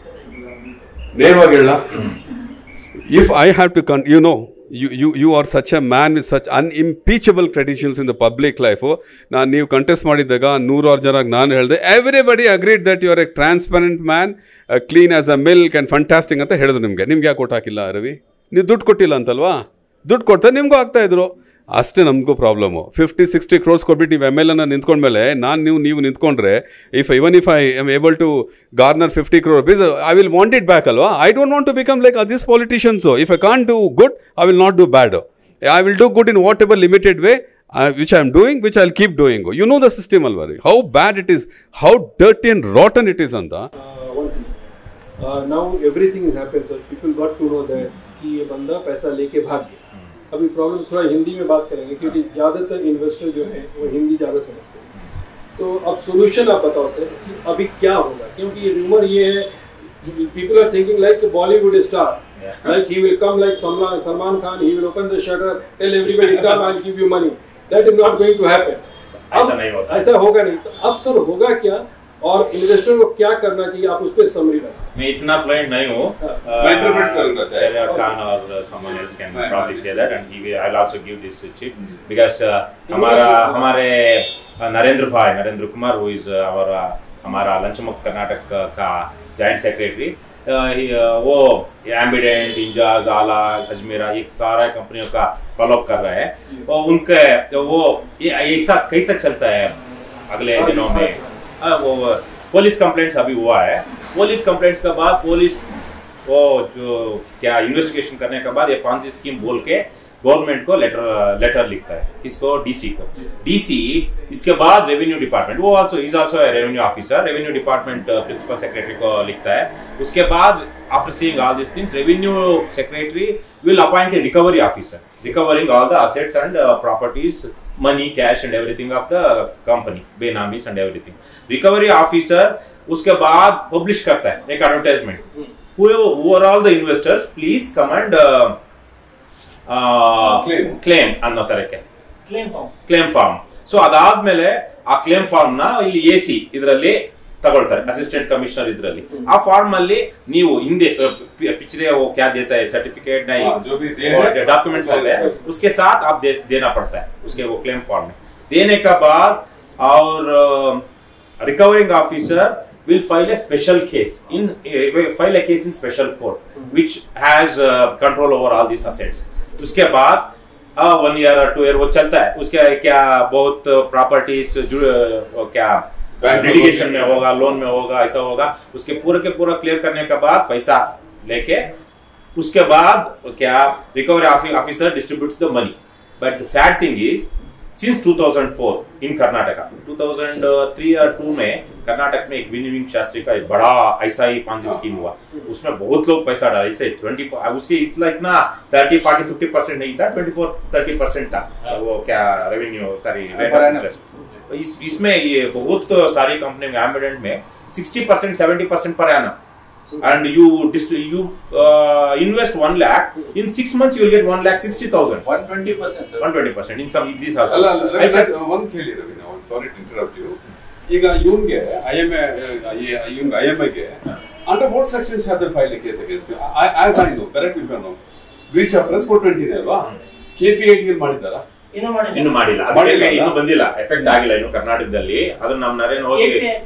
ನೇರವಾಗಿ ಹೇಳ, if I have to you know, you are such a man with such unimpeachable credentials in the public life. ನಾನು ನೀವು ಕಂಟೆಸ್ಟ್ ಮಾಡಿದ್ದಾಗ 100 ಜನಕ್ಕೆ ನಾನು ಹೇಳಿದೆ, everybody agreed that you are a transparent man, clean as a milk and fantastic ಅಂತ ಹೇಳಿದ್ರು. ನಿಮ್ಗೆ ಯಾಕೆ ಕೊಟ್ಟು ಹಾಕಿಲ್ಲ ರವಿ? ನೀವು ದುಡ್ಡು ಕೊಟ್ಟಿಲ್ಲ ಅಂತಲ್ವಾ? ದುಡ್ಡು ಕೊಡ್ತಾ ನಿಮಗೂ ಆಗ್ತಾ ಇದ್ರು. ಅಷ್ಟೇ ನಮಗೂ ಪ್ರಾಬ್ಲಮ್ಮು. 50-60 crores ಕೊಟ್ಬಿಟ್ಟು ನೀವು MLA ನಿಂತ್ಕೊಂಡ್ಮೇಲೆ ನೀವು ನಿಂತ್ಕೊಂಡ್ರೆ, if I am able to garner 50 crore rupees, I will want it back ಅಲ್ವಾ? I don't want to become like this politicians. If I can't do good, I will not do bad. I will do good in whatever limited way which I am doing, which I will keep doing. You know the system already, how bad it is, how dirty and rotten it is. Anta one thing, now everything is happened, sir. People got to know that कि ये बंदा पैसा लेके भाग गया. अभी problem थोड़ा हिंदी में बात करेंगे क्योंकि ज़्यादातर इन्वेस्टर जो है वो हिंदी ज़्यादा समझते हैं. तो अब सोल्यूशन आप बताओ सर कि अभी क्या होगा, क्योंकि ये रूमर ये है, people are thinking like a Bollywood star, like he will come like Salman Khan, he will open the shutter, tell everybody come, I'll give you money. That is not going to happen. ऐसा नहीं होता, ऐसा होगा नहीं. तो अब sir होगा क्या और इन्वेस्टर को क्या करना चाहिए, आप उस पर समरी रखें. मैं इतना फ्लुएंट नहीं हूँ. मैं इंटरप्रेट करूंगा. Sharyar Khan or someone else can probably say that, and I'll also give this chip because हमारे नरेंद्र कुमार who is हमारा लंचमुक्त कर्नाटक का जॉइंट सेक्रेटरी, वो एम्बिडेंट, इंजाज, आला, अजमेरा, ये सारा कंपनियों का फॉलोअप कर रहा है. और उनके वो ये ऐसा कैसा चलता है अगले दिनों में. वो पुलिस कंप्लेंट्स अभी हुआ है. पुलिस कंप्लेंट्स के बाद पुलिस वो जो क्या इन्वेस्टिगेशन करने के बाद ये पांसी स्कीम बोल के गवर्नमेंट को लेटर लिखता है. किसको? डीसी को. डीसी इसके बाद रेवेन्यू डिपार्टमेंट, वो is also revenue officer, revenue department principal secretary को लिखता है. उसके बाद after seeing all this things, revenue secretary will appoint a recovery officer, recovering all the assets and properties, money, cash and everything of the company, benamis and everything. Recovery officer उसके बाद publish करता है एक advertisement, overall the investors please come and claim ಅನ್ನೋ ತರಕ್ಕೆ claim form. So ಅದಾದ್ಮೇಲೆ ಆ claim form ನ ಇಲ್ಲಿ AC ಇದರಲ್ಲಿ ತಗೊಳ್ತಾರೆ, ಅಸಿಸ್ಟೆಂಟ್ ಕಮಿಷನರ್ ಇದರಲ್ಲಿ. ಆ ಫಾರ್ಮ್ ಅಲ್ಲಿ ನೀವು ಹಿಂದೆ पिछले वो क्या देता है सर्टिफिकेट नहीं, जो भी डॉक्यूमेंट्स होते हैं उसके साथ आप देना पड़ता है उसके वो क्लेम फॉर्म में. देने के बाद और recovering officer will file a special case in special court which has control over all these assets. उसके बाद 1 year or 2 year वो चलता है. उसके क्या बहुत प्रॉपर्टीज क्या लिटिगेशन में होगा, लोन में होगा, ऐसा होगा. उसके पूरे के पूरा क्लियर करने के बाद पैसा लेके उसके बाद क्या recovery officer distributes the money. But the sad thing is since 2004 in Karnataka, 2003 or 2 में कर्नाटक में एक विनिंग शास्त्री का एक बड़ा ऐसा ही पांसी स्कीम हुआ. उसमें बहुत लोग पैसा डाले. इसे 24 उसके इतना 30-40-50% नहीं था, 24-30% था वो क्या रेवेन्यू सारी रेट ऑफ इंटरेस्ट. इसमें ये बहुत सारी कंपनी में एम्बिडेंट में 60%-70% पर आना. And you invest 1 lakh, in 6 months you will get 1,60,000. 120%, sir. 120% in some these also. ಒಂದು ಕೇಳಿ Ravi, sorry to interrupt you. ಈಗ ಇವನ್ಗೆ IMA ಗೆ under what sections have they filed a case against you? As I know, correct me if I'm wrong, breach of trust 420 ಅಲ್ವಾ? KPID ಮಾಡಿದಾರಾ? ಇನ್ನು ಮಾಡಿಲ್ಲ, ಇನ್ನು ಬಂದಿಲ್ಲ, ಎಫೆಕ್ಟ್ ಆಗಿಲ್ಲ ಇನ್ನು ಕರ್ನಾಟಕದಲ್ಲಿ. ಅದನ್ನ ನಮ್ಮ ನರೇನ್ ಹೋಗಿ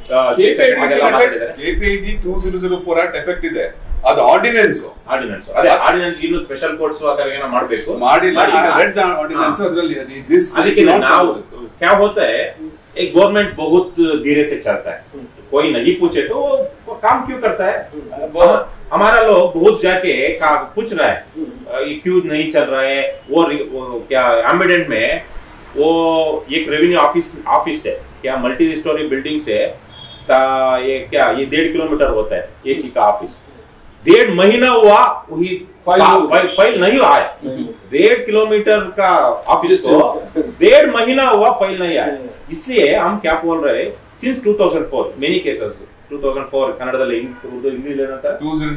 KPID 2004 ಆಕ್ಟ್ ಎಫೆಕ್ಟ್ ಇದೆ, ಅದು ಆರ್ಡಿನೆನ್ಸ್. ಅದೇ ಆರ್ಡಿನೆನ್ಸ್ ಇನ್ನು ಸ್ಪೆಷಲ್ ಕೋರ್ಟ್ಸ್ ಆತರ ಏನೋ ಮಾಡಬೇಕು, ಮಾಡಿಲ್ಲ. ರೆಡ್ ಆರ್ಡಿನೆನ್ಸ್ ಅದರಲ್ಲಿ ಅದಕ್ಕೆ ನಾವು क्या होता है, एक गवर्नमेंट बहुत धीरे से चलता है. कोई नहीं पूछे तो काम क्यों करता है? हमारा लोग बहुत जाके पूछ रहा है ये क्यों नहीं चल रहा है। वो क्या एम्बेडेड में वो एक रेवेन्यू ऑफिस है क्या, मल्टी स्टोरी बिल्डिंग से ये क्या ये 1.5 किलोमीटर होता है एसी का ऑफिस। 1.5 महीना हुआ वही फाइल नहीं आया। 1.5 किलोमीटर का ऑफिस को 1.5 महीना हुआ फाइल नहीं आया। इसलिए हम क्या बोल रहे हैं, सिंस 2004 मेनी केसेस 2004 ಕನ್ನಡದಲ್ಲಿ ಉರ್ದು ಹಿಂದಿಲಿ ಏನಂತ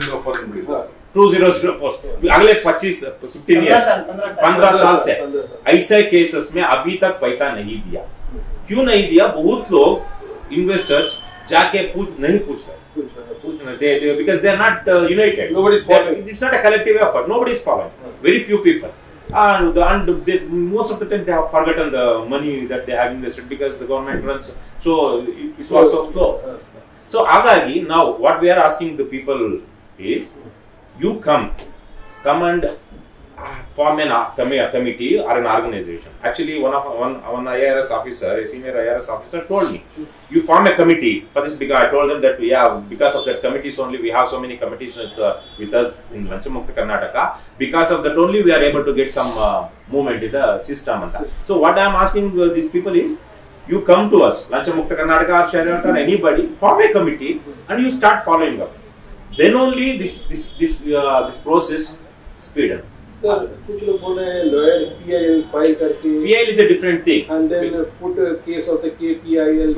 2004 अगले 15 इयर्स 15 साल से ऐसे केसेस में अभी तक पैसा नहीं दिया। क्यों नहीं दिया? बहुत लोग इन्वेस्टर्स जाके नहीं पूछ रहे because they are not united. Nobody is following. It's not a collective effort. Nobody is following. Very few people. And most of the time they have forgotten the money that they have invested because the government runs so it's also slow. So agagi now what we are asking the people is, you come and form a committee or an organization. Actually one IRS officer, a senior IRS officer told me, you form a committee for this, because I told them that because of that committees only, we have so many committees with us in Lanchamukta Karnataka. Because of that only we are able to get some movement in the system. So what I am asking these people is, you come to us, Lanchamukta Karnataka or Sharyar or anybody, form a committee and you start following up. Then only this process speed up. Sir, कुछ लोग बोल रहे हैं lawyer PIL file करके, PIL is a different thing, and then put a case of the KPIL.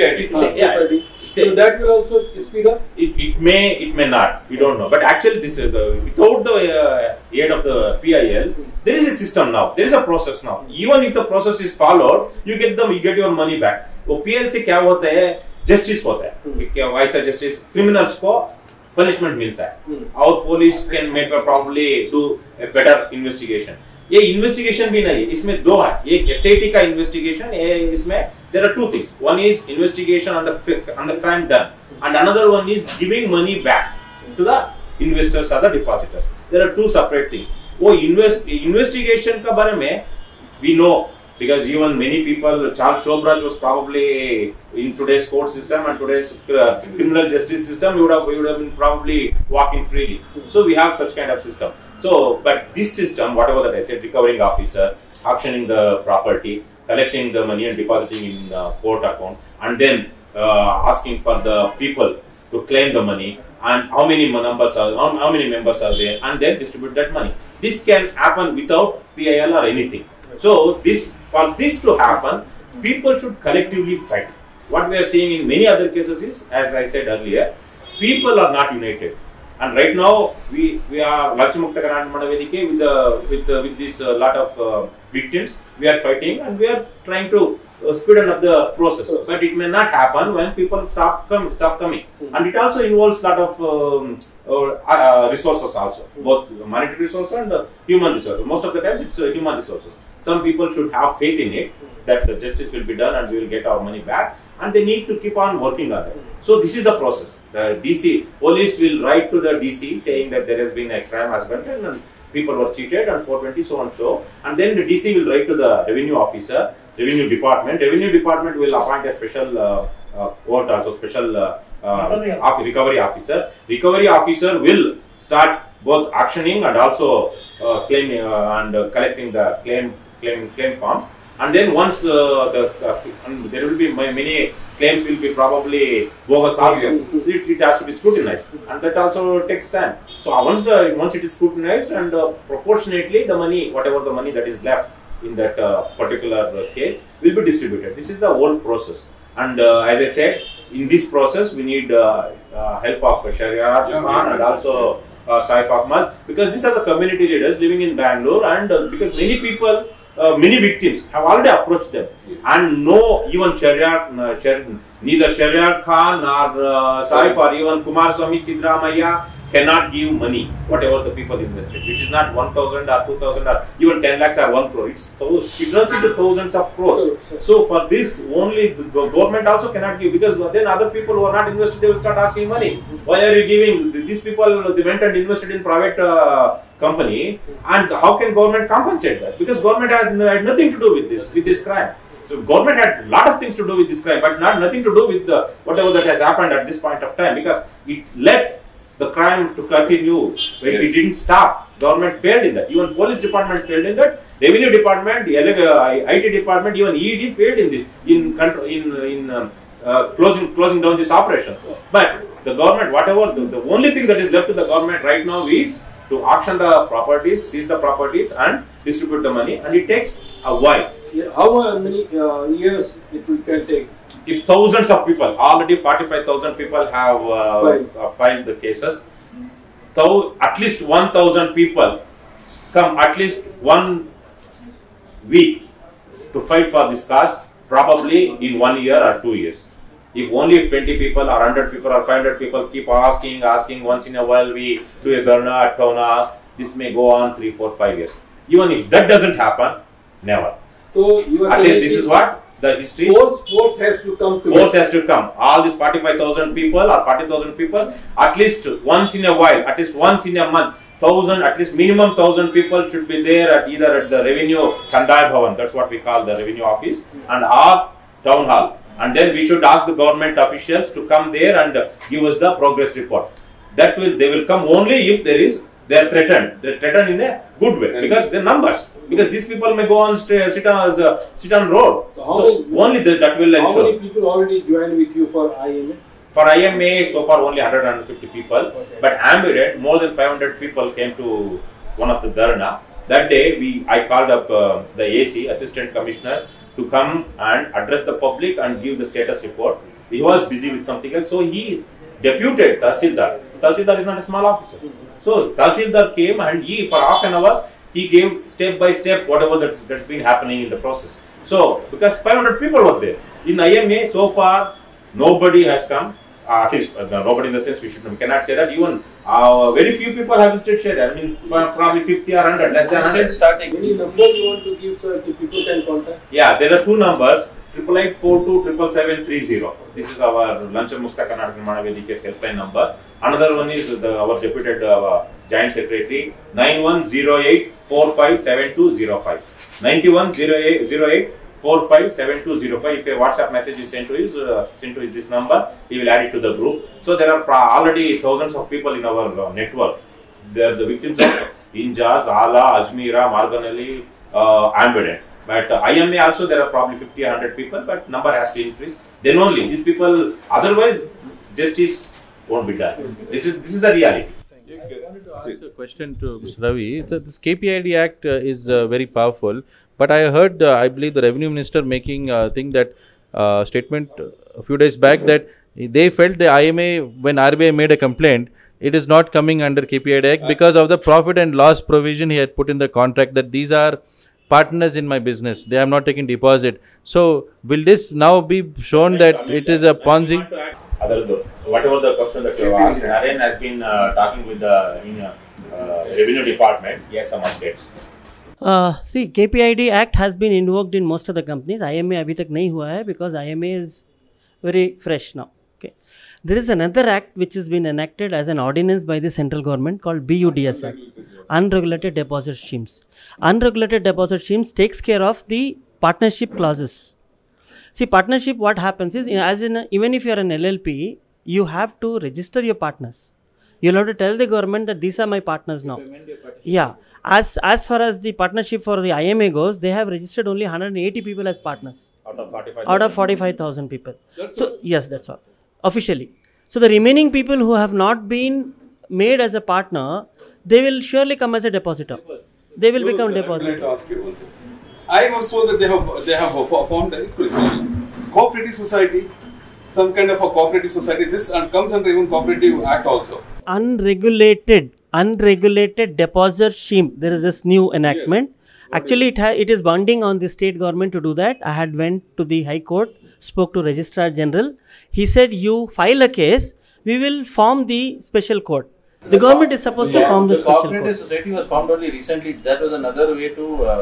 KPIL. So that will also speed up. It may not. We don't know. But actually, this is without the aid of the PIL, there is a system now. There is a process now. Even if the process is followed, you get your money back. वो PIL से क्या होता है? Justice होता है. क्या वैसा justice? Criminals को punishment मिलता है और police can make probably do a better investigation. ये इन्वेस्टिगेशन भी नहीं है, इसमें दो है, एक SIT का इन्वेस्टिगेशन, इसमें there are two things. One is investigation on the crime done, and another one is giving money back to the investors or the depositors. There are two separate things. वो investigation का बारे में we know, because even many people, Charles Shobraj was probably in today's court system and today's criminal justice system, you would have been probably walking freely. So we have such kind of system. So, but this system, whatever that I said, recovering officer, auctioning the property, collecting the money and depositing in court account, and then asking for the people to claim the money, and how many members are there, and then distribute that money. This can happen without PIL or anything. So for this to happen, people should collectively fight. What we are seeing in many other cases is, as I said earlier, people are not united. And right now we are Lanchamukta Karnataka Manavedike with this lot of victims. We are fighting and we are trying to speed up the process. But it may not happen when people stop coming. And it also involves lot of resources also, both monetary resources and human resources. Most of the times it's human resources. Some people should have faith in it that the justice will be done and we will get our money back, and they need to keep on working on it. So this is the process. The DC police will write to the DC saying that there has been a crime has been done and people were cheated and 420 so and so, and then the DC will write to the revenue officer, revenue department. Revenue department will appoint a special court, also special recovery officer. Recovery officer will start both auctioning and also claiming and collecting the claim forms. And then once there will be many claims will be probably bogus also. It has to be scrutinized, and that also takes time. So once it is scrutinized and proportionately the money, whatever the money that is left in that particular case, will be distributed. This is the whole process. And as I said, in this process we need help of Sharyar and also Saif Ahmed, because these are the community leaders living in Bangalore, and because many people, many victims have already approached them, and no, even neither Sharyar Khan nor Saif or even Kumar Swamy Sidramaya cannot give money, whatever the people invested. It is not 1,000 or 2,000 or even 10 lakhs or 1 crore. It runs into thousands of crores. So for this, only the government also cannot give, because then other people who are not invested, they will start asking money. Why are you giving? These people, they went and invested in private company, and how can government compensate that? Because government had nothing to do with this crime. So government had a lot of things to do with this crime, but nothing to do with the whatever that has happened at this point of time, because it led the crime to continue. It didn't stop. Government failed in that. Even police department failed in that. Revenue department, IT department, even ED failed in this closing down these operations. But the government, whatever the only thing that is left to the government right now is to auction the properties, seize the properties, and distribute the money. And it takes a while. Yeah, how many years it will can take? If thousands of people, already 45,000 people have filed the cases, so at least 1,000 people come at least 1 week to fight for this cause, probably in 1 year or 2 years. If 20 people or 100 people or 500 people keep asking, once in a while we do a dharna at town hall, this may go on 3, 4, 5 years. Even if that doesn't happen, never. So you are at least this is what the history. Force has to come. Force has to come. All these 45,000 people or 40,000 people, at least once in a while, at least once in a month, at least minimum 1,000 people should be there at either at the revenue Kandai Bhavan, that's what we call the revenue office, and our town hall. And then we should ask the government officials to come there and give us the progress report. They will come only if they are threatened. They are threatened in a good way, because the numbers. Because these people may go on sit on road. So only that will ensure. How many people already joined with you for IMA? For IMA, so far only 150 people. Okay. But ambulance, more than 500 people came to one of the dharna. That day, I called up the AC, Assistant Commissioner, to come and address the public and give the status report. He was busy with something else, so he deputed Tahsildar. Tahsildar is not a small officer. So Tahsildar came and for half an hour, he gave step by step whatever that's been happening in the process. So, because 500 people were there. In IMA, so far, nobody has come. At least, nobody in the sense we cannot say that. Even very few people have visited Sharyar. I mean, probably 50 or 100, less than 100. Starting. Any number you want to give, sir, if people can contact? Yeah, there are two numbers. 888-42-77730. This is our Lancham Mukta Karnataka Nirmana Vedike's helpline number. Another one is our deputed Joint Secretary, 9108457205. 9108457205. If a WhatsApp message is sent to this number, he will add it to the group. So there are already thousands of people in our network. They are the victims of Injas, Ala, Ajmira, Marganelli, Ambedent. But IMA also there are probably 50 or 100 people, but number has to increase. Then only these people, otherwise justice won't be done. This is the reality. I wanted to ask a question to Mr. Ravi. This KPID Act is very powerful, but I heard, I believe, the Revenue Minister making that statement a few days back that they felt the IMA, when RBI made a complaint, it is not coming under KPID Act because of the profit and loss provision he had put in the contract, that these are partners in my business, they have not taken deposit. So will this now be shown that it is a Ponzi? Whatever the question that you have asked, Naren has been talking with the revenue department. He has some updates. See, KPID Act has been invoked in most of the companies. IMA abhi tak nahi hua hai because IMA is very fresh now. Okay. There is another act which has been enacted as an ordinance by the central government called BUDS Act. Unregulated deposit schemes. Unregulated deposit schemes takes care of the partnership clauses. See, partnership, what happens is, even if you are an LLP, you have to register your partners. You'll have to tell the government that these are my partners now. Yeah. As far as the partnership for the IMA goes, they have registered only 180 people as partners. Out of 45,000 people. Yes, that's all. Officially. So the remaining people who have not been made as a partner, they will surely come as a depositor. They will become depositor. I was told that they have formed a cooperative society, some kind of a cooperative society. This comes under even cooperative act also. Unregulated deposit scheme. There is this new enactment. Actually, it is binding on the state government to do that. I had went to the High Court, spoke to Registrar General. He said, you file a case, we will form the special court. The government is supposed to form the special court. The cooperative society was formed only recently. That was another way to...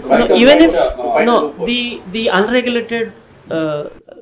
the unregulated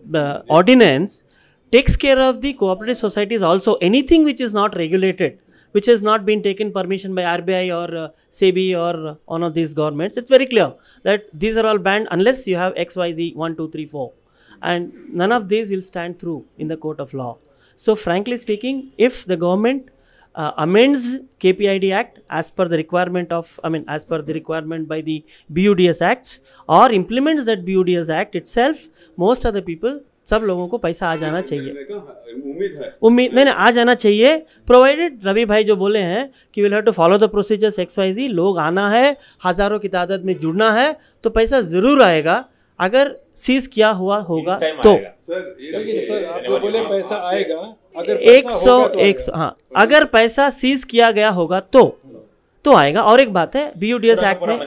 ordinance takes care of the cooperative societies also. Anything which is not regulated, which has not been taken permission by RBI or SEBI or one of these governments. It's very clear that these are all banned unless you have XYZ 1, 2, 3, 4, and none of these will stand through in the court of law. So frankly speaking, if the government amends KPID Act as per the requirement of, as per the requirement by the BUDS Acts, or implements that BUDS Act itself, most of the people, सब लोगों को पैसा आ जाना चाहिए, उम्मीद नहीं आ जाना चाहिए, प्रोवाइडेड रवि भाई जो बोले हैं कि will have to follow the procedures XYZ, लोग आना है, हज़ारों की तादाद में जुड़ना है, तो पैसा ज़रूर आएगा। अगर सीज किया हुआ होगा तो सर आप बोले पैसा आएगा, अगर 100 हाँ, अगर पैसा सीज किया गया होगा तो आएगा। और एक बात है, BUDS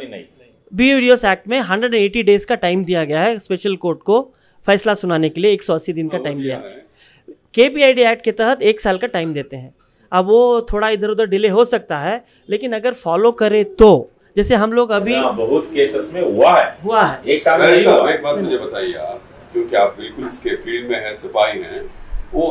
एक्ट में 180 डेज का टाइम दिया गया है स्पेशल कोर्ट को फैसला सुनाने के लिए, 180 दिन का टाइम दिया है। KPID एक्ट के तहत 1 साल का टाइम देते हैं। अब वो थोड़ा इधर उधर डिले हो सकता है, लेकिन अगर फॉलो करे तो, जैसे हम लोग अभी बहुत केसेस में हुआ है 1 साल में नहीं हुआ। एक बात मुझे बताइए आप, क्योंकि आप बिल्कुल इसके फील्ड में हैं, सिपाही हैं, वो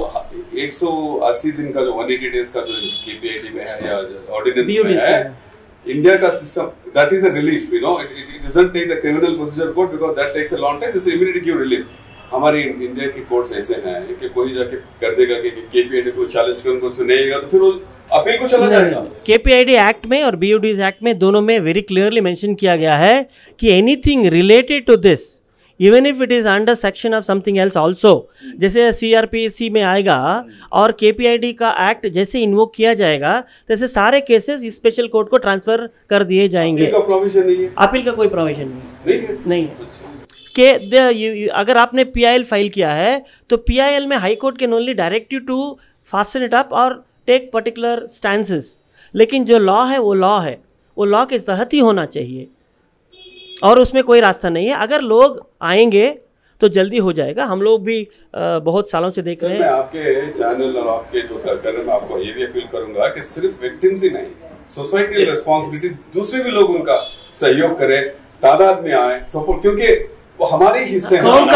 180 दिन का जो 180 डेज का जो KPID में है या ऑर्डिनेंस में है, इंडिया का system, that is a relief, you know, it doesn't take the criminal procedure court because that takes a long time, this immediate give relief. हमारी इंडिया के कोर्ट्स ऐसे हैं कि कोई जाके कर देगा कि KPID को चैलेंज कर, उनको सुनेगा तो फिर वो अपील को चला जाएगा। KPID एक्ट में और BUDS एक्ट में दोनों में वेरी क्लियरली मेंशन किया गया है कि anything related to this, even if it is under section of something else also, जैसे CRPC में आएगा और KPID का एक्ट जैसे इन्वोक किया जाएगा, तैसे सारे केसेस स्पेशल कोर्ट को ट्रांसफर कर दिए जाएंगे। अपील का प्रोविजन नहीं है, अपील का कोई प्रोविजन नहीं है। कि अगर आपने PIL फाइल किया है तो PIL में high court can only direct you to fasten it up और टेक पर्टिकुलर स्टैंसेस, लेकिन जो लॉ है वो लॉ के तहत ही होना चाहिए और उसमें कोई रास्ता नहीं है। अगर लोग आएंगे तो जल्दी हो जाएगा। हम लोग भी बहुत सालों से देख रहे हैं। मैं आपके चैनल और आपके जो कर में आपको ये भी अपील करूंगा कि सिर्फ विक्टिम्स ही नहीं, सोसाइटी रिस्पॉन्सिबिलिटी, दूसरे भी लोग उनका सहयोग करें, तादाद में आए, सपोर्ट, क्योंकि वो हमारे हिस्से हैं। कौन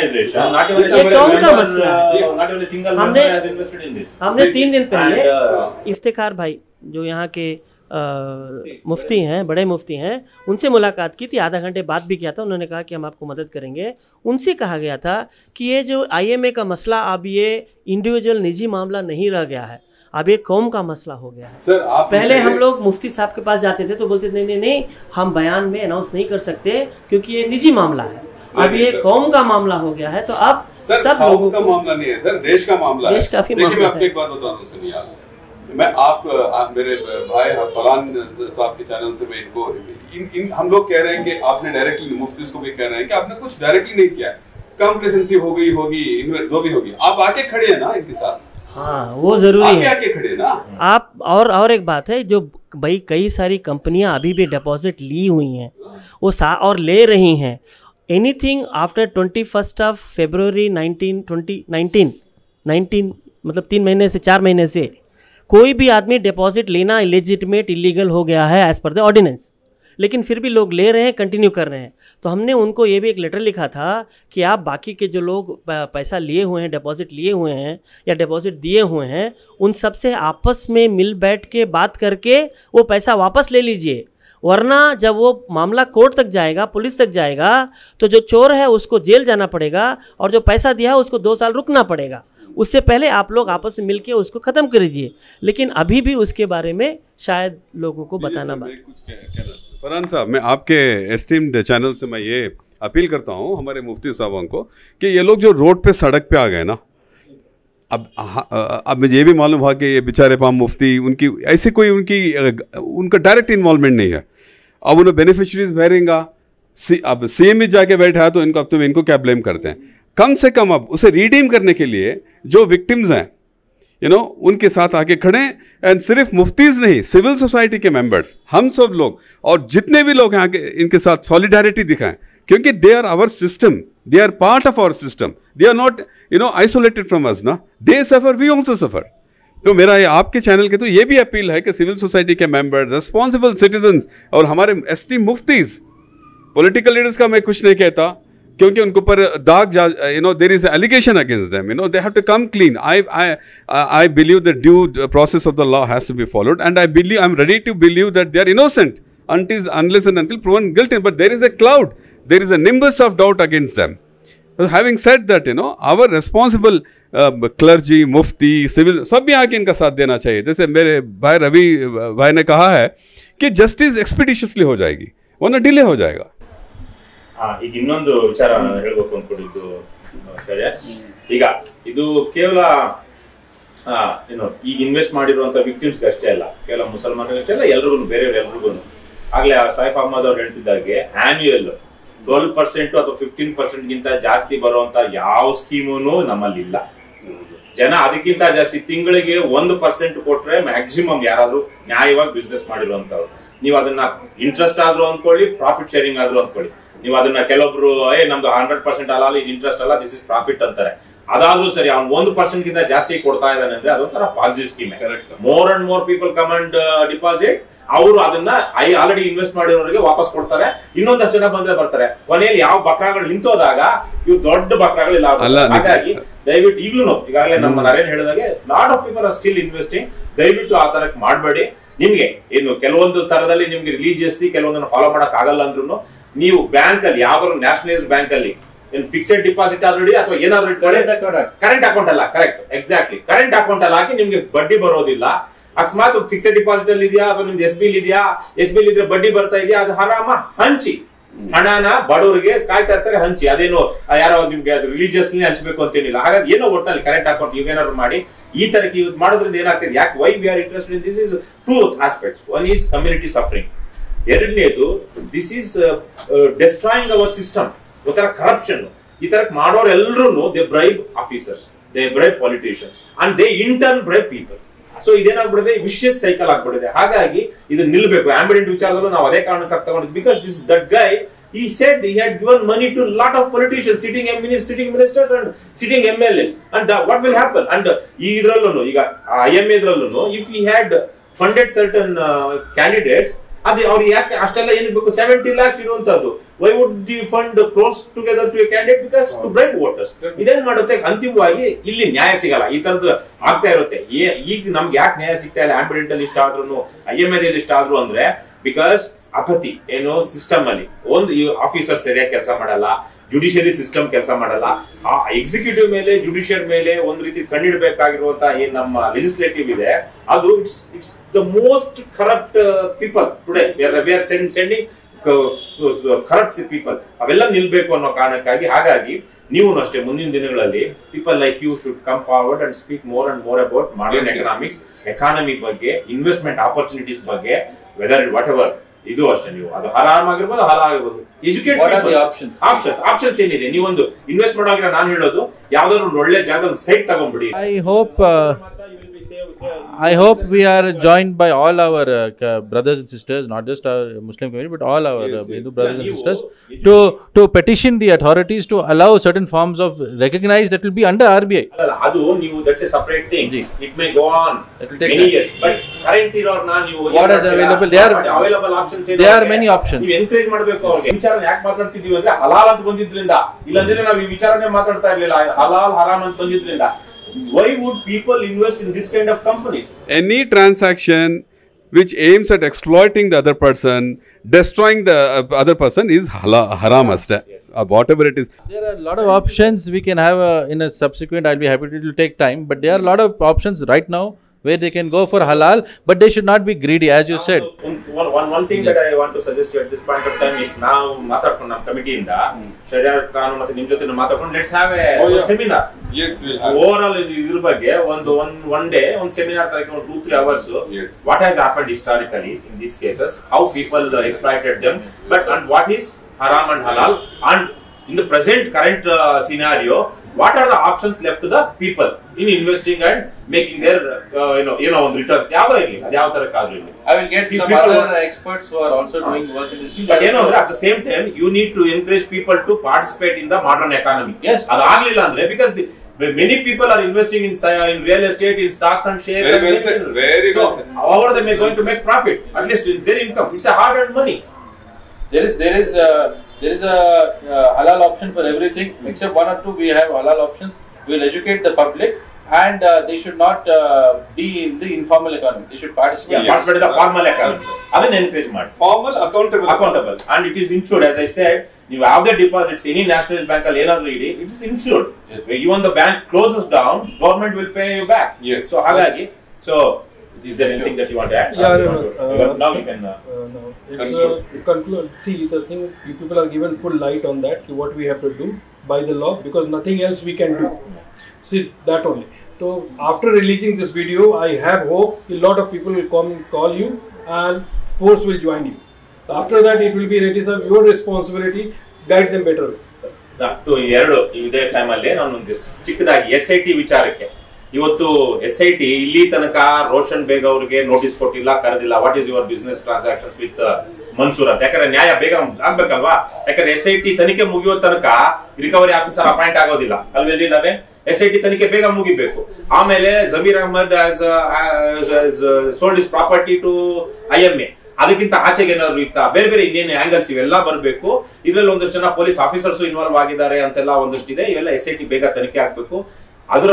का मसला है? हमने 3 दिन पहले इफ्तिखार भाई जो यहाँ के मुफ्ती हैं, बड़े मुफ्ती हैं, उनसे मुलाकात की थी, आधा घंटे बाद भी किया था। उन्होंने कहा कि हम आपको मदद करेंगे। उनसे कहा गया था कि ये जो IMA का मसला अब ये इंडिविजुअल निजी मामला नहीं रह गया है, अब ये कौम का मसला हो गया है। सर, पहले हम लोग मुफ्ती साहब के पास जाते थे तो बोलते थे नहीं हम बयान में अनाउंस नहीं कर सकते क्योंकि ये निजी मामला है। अब ये कौम का मामला हो गया है, तो अब सब लोगों का मामला नहीं है सर, देश का मामला है। देखिए मैं आपको एक बात बता दूं, सुनिए आप, मैं आप मेरे भाई फरहान साहब के चैनल से मैं इनको हम लोग कह रहे हैं कि आपने डायरेक्टली, मुफ्ती को भी कह रहे हैं कि आपने कुछ डायरेक्टली नहीं किया, कंप्लेसेंसी हो गई होगी, जो भी होगी, आप आके खड़े हैं ना इनके साथ। हाँ, वो जरूरी है, आके खड़े ना आप। और एक बात है, जो भाई कई सारी कंपनियां अभी भी डिपॉजिट ली हुई हैं वो और ले रही हैं। एनीथिंग आफ्टर 21 फरवरी 2019 मतलब 3 महीने से 4 महीने से कोई भी आदमी डिपॉजिट लेना इलेजिटिमेट इलीगल हो गया है एज पर द ऑर्डिनेंस, लेकिन फिर भी लोग ले रहे हैं, कंटिन्यू कर रहे हैं। तो हमने उनको ये भी एक लेटर लिखा था कि आप बाकी के जो लोग पैसा लिए हुए हैं, डिपॉजिट लिए हुए हैं या डिपॉजिट दिए हुए हैं, उन सब से आपस में मिल बैठ के बात करके वो पैसा वापस ले लीजिए, वरना जब वो मामला कोर्ट तक जाएगा, पुलिस तक जाएगा, तो जो चोर है उसको जेल जाना पड़ेगा और जो पैसा दिया है उसको 2 साल रुकना पड़ेगा। उससे पहले आप लोग आपस में मिलके उसको ख़त्म कर दीजिए, लेकिन अभी भी उसके बारे में शायद लोगों को बताना फरहान साहब, मैं आपके एस्टीम्ड चैनल से मैं ये अपील करता हूँ हमारे मुफ्ती साहबों को कि ये लोग जो रोड पे सड़क पे आ गए ना, अब मुझे ये भी मालूम हुआ कि ये बेचारे पाम मुफ्ती, उनकी ऐसी कोई उनका डायरेक्ट इन्वॉल्वमेंट नहीं है। अब उन्हें बेनिफिशरीज भरेंगा, अब CM जाके बैठा है तो अब तुम इनको क्या ब्लेम करते हैं? कम से कम अब उसे रिडीम करने के लिए जो विक्टिम्स हैं, उनके साथ आके खड़े, एंड सिर्फ मुफ्तीज नहीं, सिविल सोसाइटी के मेंबर्स, हम सब लोग और जितने भी लोग हैं आके इनके साथ सॉलिडारिटी दिखाएं, क्योंकि they are our system, they are part of our system, they are not isolated from us ना, दे सफर, वी ऑल्सो सफर। तो मेरा ये आपके चैनल के तो ये भी अपील है कि सिविल सोसाइटी के मेंबर, रिस्पॉन्सिबल सिटीजन्स और हमारे एसटी मुफ्तीज, पॉलिटिकल लीडर्स का मैं कुछ नहीं कहता क्योंकि उनके ऊपर दाग there is an allegation against them, they have to come clean. I believe the due process of the law has to be followed, and I'm ready to believe that they are innocent unless and until proven guilty. But there is a cloud, there is a nimbus of doubt against them. Having said that, our responsible clergy, mufti, civil, सब यहाँ के इनका साथ देना चाहिए. जैसे मेरे भाई रवि भाई ने कहा है कि जस्टिस एक्सपीडिशियसली हो जाएगी, वरना डिले हो जाएगा. ಈಗ ಇನ್ನೊಂದು ವಿಚಾರ ಹೇಳ್ಬೇಕು ಅನ್ಕೊಂಡಿದ್ದು ಶರ್ಯಾರ್, ಈಗ ಇದು ಕೇವಲ ಈಗ ಇನ್ವೆಸ್ಟ್ ಮಾಡಿರುವಂತ ವಿಕ್ಟಿಮ್ಸ್ ಅಷ್ಟೇ ಅಲ್ಲ, ಕೇವಲ ಮುಸಲ್ಮಾನರಿಗೆ ಅಷ್ಟೇ ಅಲ್ಲ, ಎಲ್ರಿಗೂ, ಬೇರೆ ಎಲ್ರಿಗೂ. ಆಗ್ಲೇ ಸೈಫ್ ಅಹಮದ್ ಅವ್ರು ಹೇಳ್ತಿದ್ದಾಗೆ ಆನ್ಯುಯಲ್ 12% ಅಥವಾ 15% ಗಿಂತ ಜಾಸ್ತಿ ಬರುವಂತ ಯಾವ ಸ್ಕೀಮೂ ನಮ್ಮಲ್ಲಿ ಇಲ್ಲ. ಜನ ಅದಕ್ಕಿಂತ ಜಾಸ್ತಿ ತಿಂಗಳಿಗೆ 1% ಕೊಟ್ರೆ ಮ್ಯಾಕ್ಸಿಮಮ್ ಯಾರಾದ್ರೂ ನ್ಯಾಯವಾಗಿ ಬಿಸ್ನೆಸ್ ಮಾಡಿರುವಂತವ್ರು. ನೀವು ಅದನ್ನ ಇಂಟ್ರೆಸ್ಟ್ ಆದ್ರೂ ಅಂದ್ಕೊಳ್ಳಿ, ಪ್ರಾಫಿಟ್ ಶೇರಿಂಗ್ ಆದ್ರೂ ಅಂದ್ಕೊಳ್ಳಿ. ನೀವು ಅದನ್ನ ಕೆಲವೊಬ್ರು ನಮ್ದು 100% ಅಲ್ಲ, ಇದು ಇಂಟ್ರೆಸ್ಟ್ ಅಲ್ಲ, ದಿಸ್ ಇಸ್ ಪ್ರಾಫಿಟ್ ಅಂತಾರೆ. ಅದಾದ್ರೂ ಸರಿ, ಅವ್ನು 1% ಗಿಂತ ಜಾಸ್ತಿ ಕೊಡ್ತಾ ಇದ್ದಾನೆ ಅಂದ್ರೆ ಅದೊಂಥರ Ponzi scheme. More and more people come and deposit. ಅವರು ಅದನ್ನ ಆಲ್ರೆಡಿ ಇನ್ವೆಸ್ಟ್ ಮಾಡಿರೋರಿಗೆ ವಾಪಸ್ ಕೊಡ್ತಾರೆ. ಇನ್ನೊಂದಷ್ಟು ಜನ ಬಂದ್ರೆ ಬರ್ತಾರೆ. ಕೊನೆಯಲ್ಲಿ ಯಾವ ಬಕ್ರಾಗಳು ನಿಂತೋದಾಗ ಇವು ದೊಡ್ಡ ಬಕ್ರಾಗಳಿಲ್ಲ. ಹಾಗಾಗಿ ದಯವಿಟ್ಟು ಈಗಲೂ ಈಗಾಗಲೇ ನಮ್ಮ ನರೇನ್ ಹೇಳಿದಾಗೆ lot of people are still investing. ದಯವಿಟ್ಟು ಆ ತರಕ್ ಮಾಡಬೇಡಿ. ನಿಮ್ಗೆ ಏನು ಕೆಲವೊಂದು ತರದಲ್ಲಿ ನಿಮ್ಗೆ ರಿಲೀಜಿಯಸ್ಲಿ ಕೆಲವೊಂದನ್ನ ಫಾಲೋ ಮಾಡಕ್ ಆಗಲ್ಲ ಅಂದ್ರೂ ನೀವು ಬ್ಯಾಂಕ್ ಅಲ್ಲಿ, ಯಾವ್ದಾದ್ರು ನ್ಯಾಷನಲೈಸ್ಡ್ ಬ್ಯಾಂಕ್ ಅಲ್ಲಿ ಫಿಕ್ಸೆಡ್ ಡಿಪಾಸಿಟ್ ಆಲ್ರೆಡಿ ಅಥವಾ ಏನಾದ್ರು ಕರೆಂಟ್ ಅಕೌಂಟ್ ಅಲ್ಲ, ಕರೆಕ್ಟ್, ಎಕ್ಸಾಕ್ಟ್ಲಿ ಕರೆಂಟ್ ಅಕೌಂಟ್ ಅಲ್ಲಿ ಹಾಕಿ ನಿಮ್ಗೆ ಬಡ್ಡಿ ಬರೋದಿಲ್ಲ. ಅಕಸ್ಮಾತ್ ಫಿಕ್ಸೆಡ್ ಡಿಪಾಸಿಟ್ ಅಲ್ಲಿ ಇದೆಯಾ ಅಥವಾ ನಿಮ್ದು ಎಸ್ ಬಿಲ್ ಇದೆಯಾ, ಎಸ್ ಬಿಲ್ ಇದ್ರೆ ಬಡ್ಡಿ ಬರ್ತಾ ಇದೆಯಾ, ಅದು ಆರಾಮ ಹಂಚಿ. ಹಣನ ಬಡವರಿಗೆ ಕಾಯ್ತಾ ಇರ್ತಾರೆ, ಹಂಚಿ. ಅದೇನು ಯಾರೋ ನಿಮ್ಗೆ ಅದು ರಿಲಿಜಿಯಸ್ಲಿ ಹಂಚಬೇಕು ಅಂತೇನಿಲ್ಲ. ಹಾಗಾಗಿ ಏನೋ ಒಟ್ಟಿನಲ್ಲಿ ಕರೆಂಟ್ ಅಕೌಂಟ್ ಇವೇನಾದ್ರು ಮಾಡಿ ಈ ತರಕ್ಕೆ ಯೂಸ್ ಮಾಡೋದ್ರಿಂದ ಏನಾಗ್ತದೆ, ಯಾಕೆ why we are interested in this is two aspects. One is community suffering, ಎರಡನೇದು this is destroying our system. ಒಂಥರ ಕರಪ್ಷನ್. ಈ ತರ ಮಾಡೋರೆಲ್ಲರೂ they bribe officers, they bribe politicians and they in turn bribe people. So ಇದೇನಾಗ್ಬಿಡಿದೆ, vicious cycle ಆಗ್ಬಿಡಿದೆ. ಹಾಗಾಗಿ ಇದು ನಿಲ್ಬೇಕು. ಆಂಬಿಡೆಂಟ್ ವಿಚಾರದಲ್ಲೂ ನಾವು ಅದೇ ಕಾರಣಕ್ಕೆ ತಗೊಂಡಿದ್ವಿ. Because that guy he said he had given money to lot of politicians, sitting ministers and sitting MLAs, and what will happen? And idrallunu iga IMA idrallunu if he had funded certain candidates, adi avar yaake ashtella ಏನಕ್ಕೆ ಬೇಕು, 70 lakhs ಇರುವಂತದ್ದು. Why would the fund cross together to a candidate? Because to bribe voters. ಇದೇನ್ ಮಾಡುತ್ತೆ, ಅಂತಿಮವಾಗಿ ಇಲ್ಲಿ ನ್ಯಾಯ ಸಿಗಲ್ಲ. ಈ ತರದ್ದು ಆಗ್ತಾ ಇರುತ್ತೆ. ಈಗ ನಮ್ಗೆ ಯಾಕೆ ನ್ಯಾಯ ಸಿಗ್ತಾ ಇಲ್ಲ ಆಂಬಿಡೆಂಟ್ ಅಲ್ಲಿ ಇಷ್ಟ ಆದ್ರೂ, IMA ದಲ್ಲಿ ಇಷ್ಟ ಆದ್ರೂ ಅಂದ್ರೆ ಬಿಕಾಸ್ ಅಪತಿ ಏನು ಸಿಸ್ಟಮ್ ಅಲ್ಲಿ ಒಂದು ಆಫೀಸರ್ ಸರಿಯಾಗಿ ಕೆಲಸ ಮಾಡಲ್ಲ, ಜುಡಿಷಿಯರಿ ಸಿಸ್ಟಮ್ ಕೆಲಸ ಮಾಡಲ್ಲ. ಆ ಎಕ್ಸಿಕ್ಯೂಟಿವ್ ಮೇಲೆ, ಜುಡಿಷಿಯರ್ ಮೇಲೆ ಒಂದು ರೀತಿ ಕಣ್ಣಿಡ್ಬೇಕಾಗಿರುವಂತ ಏನ್ ನಮ್ಮ ಲೆಜಿಸ್ಲೇಟಿವ್ ಇದೆ, ಅದು it's the most corrupt people today. We are sending corrupt people. ಅವೆಲ್ಲ ನಿಲ್ಬೇಕು ಅನ್ನೋ ಕಾರಣಕ್ಕಾಗಿ. ಹಾಗಾಗಿ ನೀವು ಅಷ್ಟೇ ಮುಂದಿನ ದಿನಗಳಲ್ಲಿ people like you should come forward and speak more and more about modern economics, economy ಬಗ್ಗೆ, ಇನ್ವೆಸ್ಟ್ಮೆಂಟ್ ಆಪರ್ಚುನಿಟೀಸ್ ಬಗ್ಗೆ, ವೆದರ್ ವಾಟ್ ಎವರ್. ಇದು ಅಷ್ಟೇ. ನೀವು ಅದು ಹರಾಮ್ ಆಗಿರ್ಬೋದು, ಹಲಾಲ್ ಆಗಿರ್ಬೋದು. ಎಜುಕೇಟ್ ಆಪ್ಷನ್ಸ್ ಏನಿದೆ. ನೀವೊಂದು ಇನ್ವೆಸ್ಟ್ ಮಾಡೋವಾಗ ನಾನು ಹೇಳೋದು, ಯಾವ್ದಾದ್ರು ಒಂದು ಒಳ್ಳೆ ಜಾಗ ಸೈಟ್ ತಗೊಂಡ್ಬಿಡಿ. I hope we are joined by all our brothers and sisters, not just our Muslim community, but all our Hindu brothers and sisters, to petition the authorities to allow certain forms of recognize that will be under RBI. Adu ನೀವು that's a separate thing. It may go on many years, but currently or now you what is available? There are available options. There are many options. ನೀವು encourage ಮಾಡಬೇಕು ಅವರಿಗೆ. ವಿಚಾರ ಯಾಕೆ ಮಾತಾಡ್ತಿದೀವಿ ಅಂದ್ರೆ ಹಲಾಲ್ ಅಂತ ಬಂದಿದ್ರಿಂದ, ಇಲ್ಲಾಂದ್ರೆ ನಾವು ಈ ವಿಚಾರನೇ ಮಾತಾಡ್ತಾ ಇರ್ಲಿಲ್ಲ. ಹಲಾಲ್ ಹರಾಮ್ ಅಂತ ಬಂದಿದ್ರಿಂದ. Why would people invest in this kind of companies? Any transaction which aims at exploiting the other person, destroying the other person is haram asta. Whatever it is. There are a lot of options we can have in a subsequent. I'll be happy to, it will take time, but there are a lot of options right now where they can go for halal, but they should not be greedy, as you said. One thing that I want to suggest you at this point of time is now ಮಾತಾಡ್ಕೊಂಡು ನಮ್ಮ committee ಇಂದ ಶರ್ಯಾರ್ ಖಾನ್ ಮತ್ತೆ ನಿಮ್ ಜೊತೆ ಮಾತಾಡ್ಕೊಂಡು let's have a seminar. Yes, we'll have. Overall ಇದ್ರ ಬಗ್ಗೆ one day ಒಂದು seminar ತರಕ್ಕೆ ಒಂದು 2-3 hours. Yes. What has happened historically in these cases, how people exploited them, and what is haram and halal, and in the current scenario, what are the options left to the people in investing and making their on returns? I will get some other experts who are also doing work in this field. But at the same time, you need to encourage people to participate in the modern economy. Yes. Because many people are investing in real estate, in stocks and shares. Very well said. Very well said. However, they are going to make profit, at least in their income. It's a hard-earned money. There is There is a halal option for everything, except one or two we have halal options. We will educate the public, and they should not be in the informal economy. They should participate. Yeah, participate in the formal economy. Adನ್ನ encourage ಮಾಡಿ. Formal, accountable. And it is insured, as I said. You have the deposits, any nationalist bank ಅಲ್ಲಿ ಏನಾದ್ರು ಇಡಿ, it is insured. Yes. Even the bank closes down, government will pay you back. Yes. So ಹಾಗಾಗಿ, so is there anything that you want to add? Yeah, Now we can. No. It's conclude. See, the thing, people are given full light on that. What we have to do by the law, because nothing else we can do. See, that only. So after releasing this video, I have hope a lot of people will come and call you, and force will join you. After that, it will be it is your responsibility. Guide them better. To ಎರಡು ಇದೇ ಟೈಮಲ್ಲಿ ನಾನು ಒಂದು ಚಿಕ್ಕದಾಗಿ SIT ವಿಚಾರಕ್ಕೆ ಇವತ್ತು SIT ಇಲ್ಲಿ ತನಕ ರೋಷನ್ ಬೇಗ್ ಅವರಿಗೆ ನೋಟಿಸ್ ಕೊಟ್ಟಿಲ್ಲ, ಕರೆದಿಲ್ಲ. What is your business transactions with Mansoor ಅಂತ. ಯಾಕಂದ್ರೆ ನ್ಯಾಯ ಬೇಗ ಆಗ್ಬೇಕಲ್ವಾ. ಯಾಕಂದ್ರೆ SIT ತನಿಖೆ ಮುಗಿಯೋ ತನಕ ರಿಕವರಿ ಆಫೀಸರ್ ಅಪಾಯಿಂಟ್ ಆಗೋದಿಲ್ಲ ಅಲ್ವೇ. SIT ತನಿಖೆ ಬೇಗ ಮುಗಿಬೇಕು. ಆಮೇಲೆ Zameer Ahmed sold his property to IMA. ಅದಕ್ಕಿಂತ ಆಚೆಗೆ ಏನಾದ್ರು ಇತ್ತ ಬೇರೆ ಬೇರೆ ಇನ್ನೇನು ಆಂಗಲ್ಸ್ ಇವೆಲ್ಲ ಬರಬೇಕು. ಇದ್ರಲ್ಲಿ ಒಂದಷ್ಟು ಜನ ಪೊಲೀಸ್ ಆಫೀಸರ್ಸ್ ಇನ್ವಾಲ್ವ್ ಆಗಿದ್ದಾರೆ ಅಂತೆಲ್ಲ ಒಂದಷ್ಟು ಇದೆ. ಇವೆಲ್ಲ SIT ಬೇಗ ತನಿಖೆ ಆಗ್ಬೇಕು. ಅದರ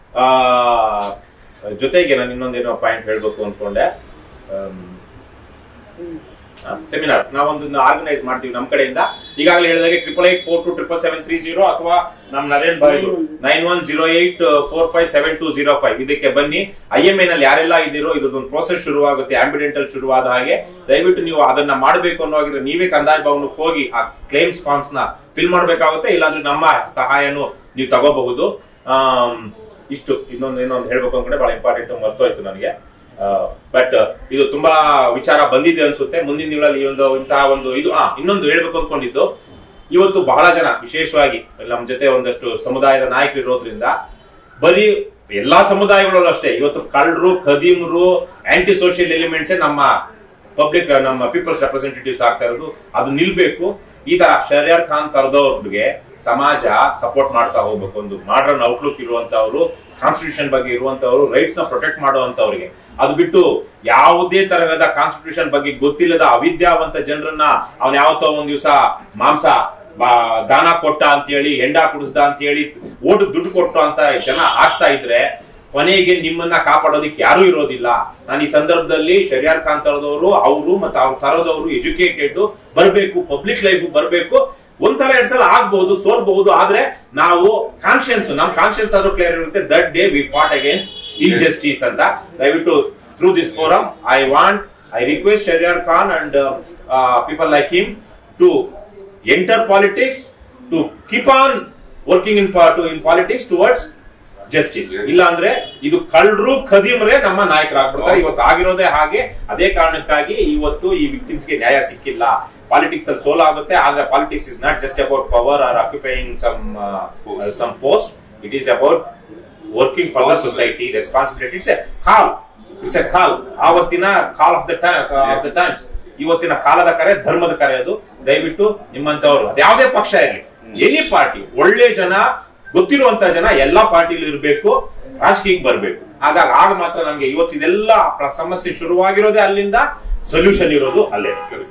ಜೊತೆಗೆ ನಾನು ಇನ್ನೊಂದೇನೋ ಪಾಯಿಂಟ್ ಹೇಳ್ಬೇಕು ಅನ್ಕೊಂಡೆ. ಸೆಮಿನಾರ್ ನಾವೊಂದನ್ನ ಆರ್ಗನೈಸ್ ಮಾಡ್ತೀವಿ ನಮ್ಮ ಕಡೆಯಿಂದ. ಈಗಾಗಲೇ ಹೇಳಿದಾಗೆ 8884277730 ಅಥವಾ ನಮ್ಮ ನರೇನ್ ಭಾಯ್ 9108457205 ಇದಕ್ಕೆ ಬನ್ನಿ. IMA ನಲ್ಲಿ ಯಾರೆಲ್ಲ ಇದ್ದೀರೋ ಇದ್ರದೊಂದು ಪ್ರೋಸೆಸ್ ಶುರುವಾಗುತ್ತೆ. ಆಂಬಿಡೆಂಟಲ್ ಶುರುವಾದ ಹಾಗೆ ದಯವಿಟ್ಟು ನೀವು ಅದನ್ನ ಮಾಡಬೇಕು ಅನ್ನೋ ಹಾಗಿದ್ರೆ ನೀವೇ ಕಂದಾಯ ಭವನಕ್ಕೆ ಹೋಗಿ ಆ ಕ್ಲೇಮ್ಸ್ ಫಾರ್ಮ್ಸ್ ನ ಫಿಲ್ ಮಾಡಬೇಕಾಗುತ್ತೆ. ಇಲ್ಲಾಂದ್ರೆ ನಮ್ಮ ಸಹಾಯನು ನೀವು ತಗೋಬಹುದು. ಇಷ್ಟು ಇನ್ನೊಂದು ಹೇಳ್ಬೇಕು ಅನ್ಕೊಂಡೆ, ಬಹಳ ಇಂಪಾರ್ಟೆಂಟ್ ಮರ್ತೋಯ್ತು ನನಗೆ. ಬಟ್ ಇದು ತುಂಬಾ ವಿಚಾರ ಬಂದಿದೆ ಅನ್ಸುತ್ತೆ. ಮುಂದಿನ ದಿನಗಳಲ್ಲಿ ಇಂತಹ ಒಂದು ಇದು ಇನ್ನೊಂದು ಹೇಳ್ಬೇಕು ಅನ್ಕೊಂಡಿದ್ದು, ಇವತ್ತು ಬಹಳ ಜನ ವಿಶೇಷವಾಗಿ ನಮ್ಮ ಜೊತೆ ಒಂದಷ್ಟು ಸಮುದಾಯದ ನಾಯಕರು ಇರೋದ್ರಿಂದ ಬರೀ ಎಲ್ಲಾ ಸಮುದಾಯಗಳಲ್ಲೂ ಅಷ್ಟೇ ಇವತ್ತು ಕಳ್ಳರು, ಖದೀಮರು, ಆಂಟಿ ಸೋಷಿಯಲ್ ಎಲಿಮೆಂಟ್ಸ್ ನಮ್ಮ ಪಬ್ಲಿಕ್ ನಮ್ಮ ಪೀಪಲ್ಸ್ ರೆಪ್ರೆಸೆಂಟೇಟಿವ್ಸ್ ಆಗ್ತಾ ಇರೋದು. ಅದು ನಿಲ್ಬೇಕು. ಈ ತರ ಶರ್ಯಾರ್ ಖಾನ್ ತರದವ್ರಿಗೆ ಸಮಾಜ ಸಪೋರ್ಟ್ ಮಾಡ್ತಾ ಹೋಗ್ಬೇಕು. ಒಂದು ಮಾಡರ್ನ್ ಔಟ್ಲುಕ್ ಇರುವಂತವ್ರು, ಕಾನ್ಸ್ಟಿಟ್ಯೂಷನ್ ಬಗ್ಗೆ ಇರುವಂತವ್ರು, ರೈಟ್ಸ್ ನ ಪ್ರೊಟೆಕ್ಟ್ ಮಾಡುವಂತವ್ರಿಗೆ. ಅದು ಬಿಟ್ಟು ಯಾವುದೇ ತರಹದ ಕಾನ್ಸ್ಟಿಟ್ಯೂಷನ್ ಬಗ್ಗೆ ಗೊತ್ತಿಲ್ಲದ ಅವಿದ್ಯಾವಂತ ಜನರನ್ನ ಅವನ್ ಯಾವತ್ತೋ ಒಂದ್ ದಿವಸ ಮಾಂಸ ದಾನ ಕೊಟ್ಟ ಅಂತ ಹೇಳಿ, ಹೆಂಡ ಕುಡಿಸ್ದ ಅಂತ ಹೇಳಿ, ಓಟು ದುಡ್ಡು ಕೊಟ್ಟು ಅಂತ ಜನ ಆಗ್ತಾ ಇದ್ರೆ ಕೊನೆಗೆ ನಿಮ್ಮನ್ನ ಕಾಪಾಡೋದಿಕ್ಕೆ ಯಾರು ಇರೋದಿಲ್ಲ. ನಾನು ಈ ಸಂದರ್ಭದಲ್ಲಿ ಶರ್ಯಾರ್ ಖಾನ್ ತರದವರು, ಅವರು ಮತ್ತೆ ಅವ್ರ ತರದವರು ಎಜುಕೇಟೆಡ್ ಬರ್ಬೇಕು, ಪಬ್ಲಿಕ್ ಲೈಫ್ ಬರ್ಬೇಕು. ಒಂದ್ಸಲ ಎರಡ್ ಸಲ ಆಗ್ಬಹುದು, ಸೋಲ್ಬಹುದು, ಆದ್ರೆ ನಾವು ನಮ್ ಕಾನ್ಶಿಯನ್ಸ್ ಆದ್ರೂ ಕ್ಲಿಯರ್ ಇರುತ್ತೆ. That day we fought against injustice ಅಂತ. ದಯವಿಟ್ಟು through this forum I request Sharyar Khan and people like him to enter politics, to keep on working in politics towards justice. ಇಲ್ಲ ಅಂದ್ರೆ ಇದು ಕಳ್ಳರು ಖದೀಮರೇ ನಮ್ಮ ನಾಯಕರಾಗ್ಬಿಡ್ತಾರೆ. ಇವತ್ತು ಆಗಿರೋದೇ ಹಾಗೆ. ಅದೇ ಕಾರಣಕ್ಕಾಗಿ ಇವತ್ತು ಈ ವಿಕ್ಟಿಮ್ಸ್ ಗೆ ನ್ಯಾಯ ಸಿಕ್ಕಿಲ್ಲ. ಪಾಲಿಟಿಕ್ಸ್ ಅಲ್ಲಿ ಸೋಲಾಗುತ್ತೆ. ಆದ್ರೆ politics is not just about power or occupying some post. It is about working for the society, responsibility. It's a call. ಆವತ್ತಿನ ಕಾಲ್ ಆಫ್ ದ ಟೈಮ್ಸ್. ಇವತ್ತಿನ ಕಾಲದ ಕರೆ, ಧರ್ಮದ ಕರೆ ಅದು. ದಯವಿಟ್ಟು ನಿಮ್ಮಂತವ್ರು ಯಾವುದೇ ಪಕ್ಷ ಇರಲಿ, ಎನಿ ಪಾರ್ಟಿ, ಒಳ್ಳೆ ಜನ, ಗೊತ್ತಿರುವಂತ ಜನ ಎಲ್ಲಾ ಪಾರ್ಟಿಲೂ ಇರಬೇಕು, ರಾಜಕೀಯಕ್ಕೆ ಬರಬೇಕು. ಆಗ ಮಾತ್ರ ನಮ್ಗೆ ಇವತ್ತು ಇದೆಲ್ಲ ಸಮಸ್ಯೆ ಶುರುವಾಗಿರೋದೇ ಅಲ್ಲಿಂದ, ಸೊಲ್ಯೂಷನ್ ಇರೋದು ಅಲ್ಲೇ.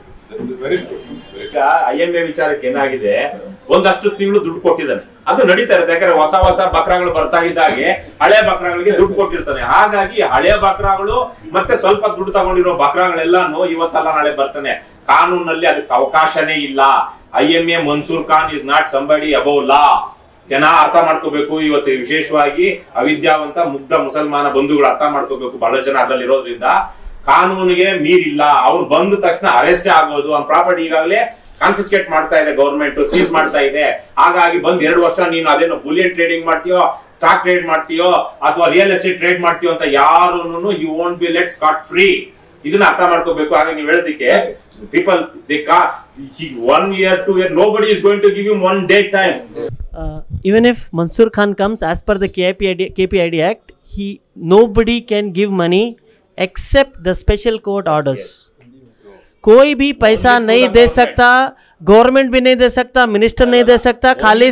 IMA ವಿಚಾರಕ್ಕೆ ಏನಾಗಿದೆ, ಒಂದಷ್ಟು ತಿಂಗಳು ದುಡ್ಡು ಕೊಟ್ಟಿದ್ದಾನೆ, ಅದು ನಡೀತಾ ಇರುತ್ತೆ. ಯಾಕಂದ್ರೆ ಹೊಸ ಬಕ್ರಾಗಳು ಬರ್ತಾ ಇದ್ದಾಗೆ ಹಳೆ ಬಕ್ರಾಗಳಿಗೆ ದುಡ್ಡು ಕೊಟ್ಟಿರ್ತಾನೆ. ಹಾಗಾಗಿ ಹಳೆ ಬಕ್ರಾಗಳು ಮತ್ತೆ ಸ್ವಲ್ಪ ದುಡ್ಡು ತಗೊಂಡಿರೋ ಬಕ್ರಾಗಳೆಲ್ಲಾನು ಇವತ್ತಲ್ಲ ನಾಳೆ ಬರ್ತಾನೆ. ಕಾನೂನಲ್ಲಿ ಅದಕ್ಕೆ ಅವಕಾಶನೇ ಇಲ್ಲ. IMA Mansoor Khan is not somebody above law. ಜನ ಅರ್ಥ ಮಾಡ್ಕೋಬೇಕು. ಇವತ್ತು ವಿಶೇಷವಾಗಿ ಅವಿದ್ಯಾವಂತ ಮುಗ್ಧ ಮುಸಲ್ಮಾನ ಬಂಧುಗಳು ಅರ್ಥ ಮಾಡ್ಕೋಬೇಕು. ಬಹಳ ಜನ ಅದ್ರಲ್ಲಿ ಇರೋದ್ರಿಂದ ಕಾನೂನಿಗೆ ಮೀರಿಲ್ಲ. ಅವ್ರು ಬಂದ ತಕ್ಷಣ ಅರೆಸ್ಟ್ ಆಗೋದು. ಅವ್ನ ಪ್ರಾಪರ್ಟಿ ಈಗಾಗಲೇ ಕಾನ್ಫಿಸ್ಕೇಟ್ ಮಾಡ್ತಾ ಇದೆ ಗವರ್ಮೆಂಟ್, ಸೀಸ್ ಮಾಡ್ತಾ ಇದೆ. ಹಾಗಾಗಿ ಬಂದ್ 2 ವರ್ಷ ನೀನು ಅದೇನೋ ಬುಲಿಯನ್ ಟ್ರೇಡಿಂಗ್ ಮಾಡ್ತೀಯೋ, ಸ್ಟಾಕ್ ಟ್ರೇಡ್ ಮಾಡ್ತೀಯೋ, ಅಥವಾ ರಿಯಲ್ ಎಸ್ಟೇಟ್ ಟ್ರೇಡ್ ಮಾಡ್ತೀಯೋ ಅಂತ ಯಾರು you won't be let scot free. ಇದನ್ನ ಅರ್ಥ ಮಾಡ್ಕೋಬೇಕು. ಹಾಗಾಗಿ ನೀವು ಹೇಳೋದಕ್ಕೆ people they can't 1 year 2 year nobody is going to give him 1 day time. Even if Mansoor Khan comes as per the KPID Act, nobody can give money except the special court orders. कोई भी पैसा नहीं दे सकता, government भी नहीं दे सकता, minister नहीं दे सकता. खाली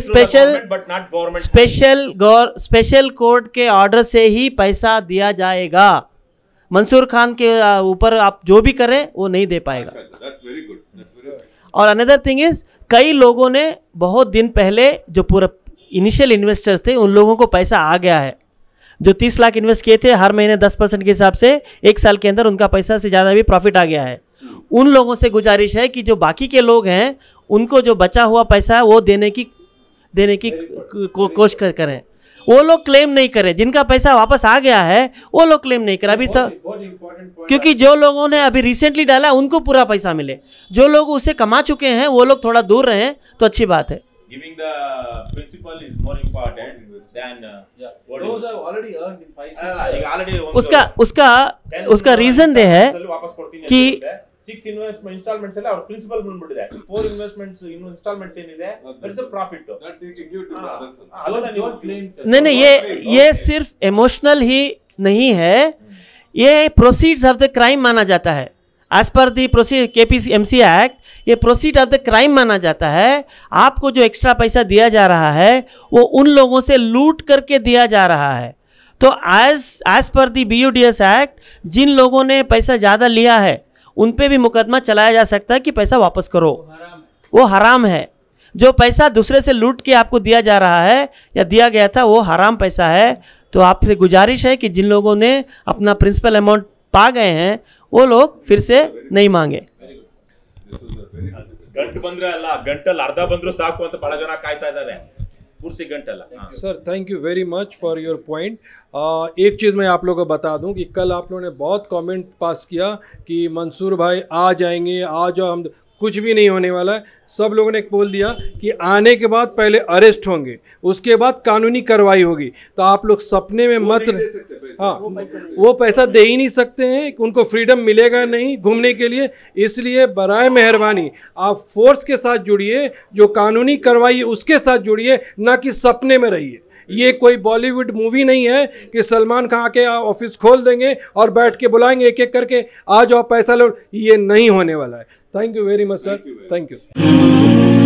स्पेशल कोर्ट के ऑर्डर से ही पैसा दिया जाएगा. मंसूर खान के ऊपर आप जो भी करें वो नहीं दे पाएगा. और अनदर थिंग इज कई लोगों ने बहुत दिन पहले जो पूरा इनिशियल इन्वेस्टर्स थे उन लोगों को पैसा आ गया है, जो 30 लाख इन्वेस्ट किए थे हर महीने 10% के हिसाब से 1 साल के अंदर उनका पैसा से ज़्यादा भी प्रॉफिट आ गया है। उन लोगों से गुजारिश है कि जो बाकी के लोग हैं उनको जो बचा हुआ पैसा है वो देने की कोशिश करें। वो लोग क्लेम नहीं करें, जिनका पैसा वापस आ गया है वो लोग क्लेम नहीं करें अभी सब, क्योंकि जो लोगों ने अभी रिसेंटली डाला उनको पूरा पैसा मिले, जो लोग उसे कमा चुके हैं वो लोग थोड़ा दूर रहें तो अच्छी बात है। Giving the principal is more important than what Those have already earned in 5-6 ಈಗ already उसका रीजन दे है ವಾಪಸ್ ಕೊಡ್ತೀನಿ कि 6 ಇನ್ವೆಸ್ಟ್ಮೆಂಟ್ ಇನ್ಸ್ಟಾಲ್ಮೆಂಟ್ಸ್ ಎಲ್ಲ ಅವ್ರ ಪ್ರಿನ್ಸಿಪಲ್ ಬಂದ್ಬಿಟ್ಟಿದೆ, 4 ಇನ್ವೆಸ್ಟ್ಮೆಂಟ್ಸ್ ಇನ್ಸ್ಟಾಲ್ಮೆಂಟ್ಸ್ ಏನಿದೆ that is a profit That they can give to the others. ಅದನ್ನ ನೀವು नहीं ये सिर्फ इमोशनल ही नहीं है, ये प्रोसीड्स ऑफ द क्राइम माना जाता है। एज पर दी KPMC एक्ट ये प्रोसीड ऑफ द क्राइम माना जाता है। आपको जो एक्स्ट्रा पैसा दिया जा रहा है वो उन लोगों से लूट करके दिया जा रहा है। तो एज पर दी BUDS एक्ट जिन लोगों ने पैसा ज़्यादा लिया है उन पे भी मुकदमा चलाया जा सकता है कि पैसा वापस करो, वो हराम है। जो पैसा दूसरे से लूट के आपको दिया जा रहा है या दिया गया था वो हराम पैसा है। तो आपसे गुजारिश है कि जिन लोगों ने अपना प्रिंसिपल अमाउंट पा गए हैं वो लोग फिर से नहीं मांगे। ಗಂಟು ಬಂದ್ರೆ ಅಲ್ಲ, ಗಂಟಲ್ಲಿ ಅರ್ಧ ಬಂದ್ರು ಸಾಕು ಅಂತ ಬಹಳ ಜನ ಕಾಯ್ತಾ ಇದ್ದಾರೆ, पूर्ति घंटा ला। Sir thank you very much for your point. एक चीज़ मैं आप लोगों को बता दूं कि कल आप लोगों ने बहुत कमेंट पास किया कि मंसूर भाई आ जाएंगे, आ जाओ, हम कुछ भी नहीं होने वाला है। सब लोगों ने बोल दिया कि आने के बाद पहले अरेस्ट होंगे, उसके बाद कानूनी कार्रवाई होगी। तो आप लोग सपने में मत, हाँ वो पैसा दे ही नहीं सकते हैं, उनको फ्रीडम मिलेगा नहीं घूमने के लिए। इसलिए बराए मेहरबानी आप फोर्स के साथ जुड़िए, जो कानूनी कार्रवाई उसके साथ जुड़िए, ना कि सपने में रहिए। ये कोई बॉलीवुड मूवी नहीं है कि सलमान खान के ऑफिस खोल देंगे और बैठ के बुलाएंगे एक एक करके आ जाओ पैसा लो, ये नहीं होने वाला है। Thank you very much sir, thank you.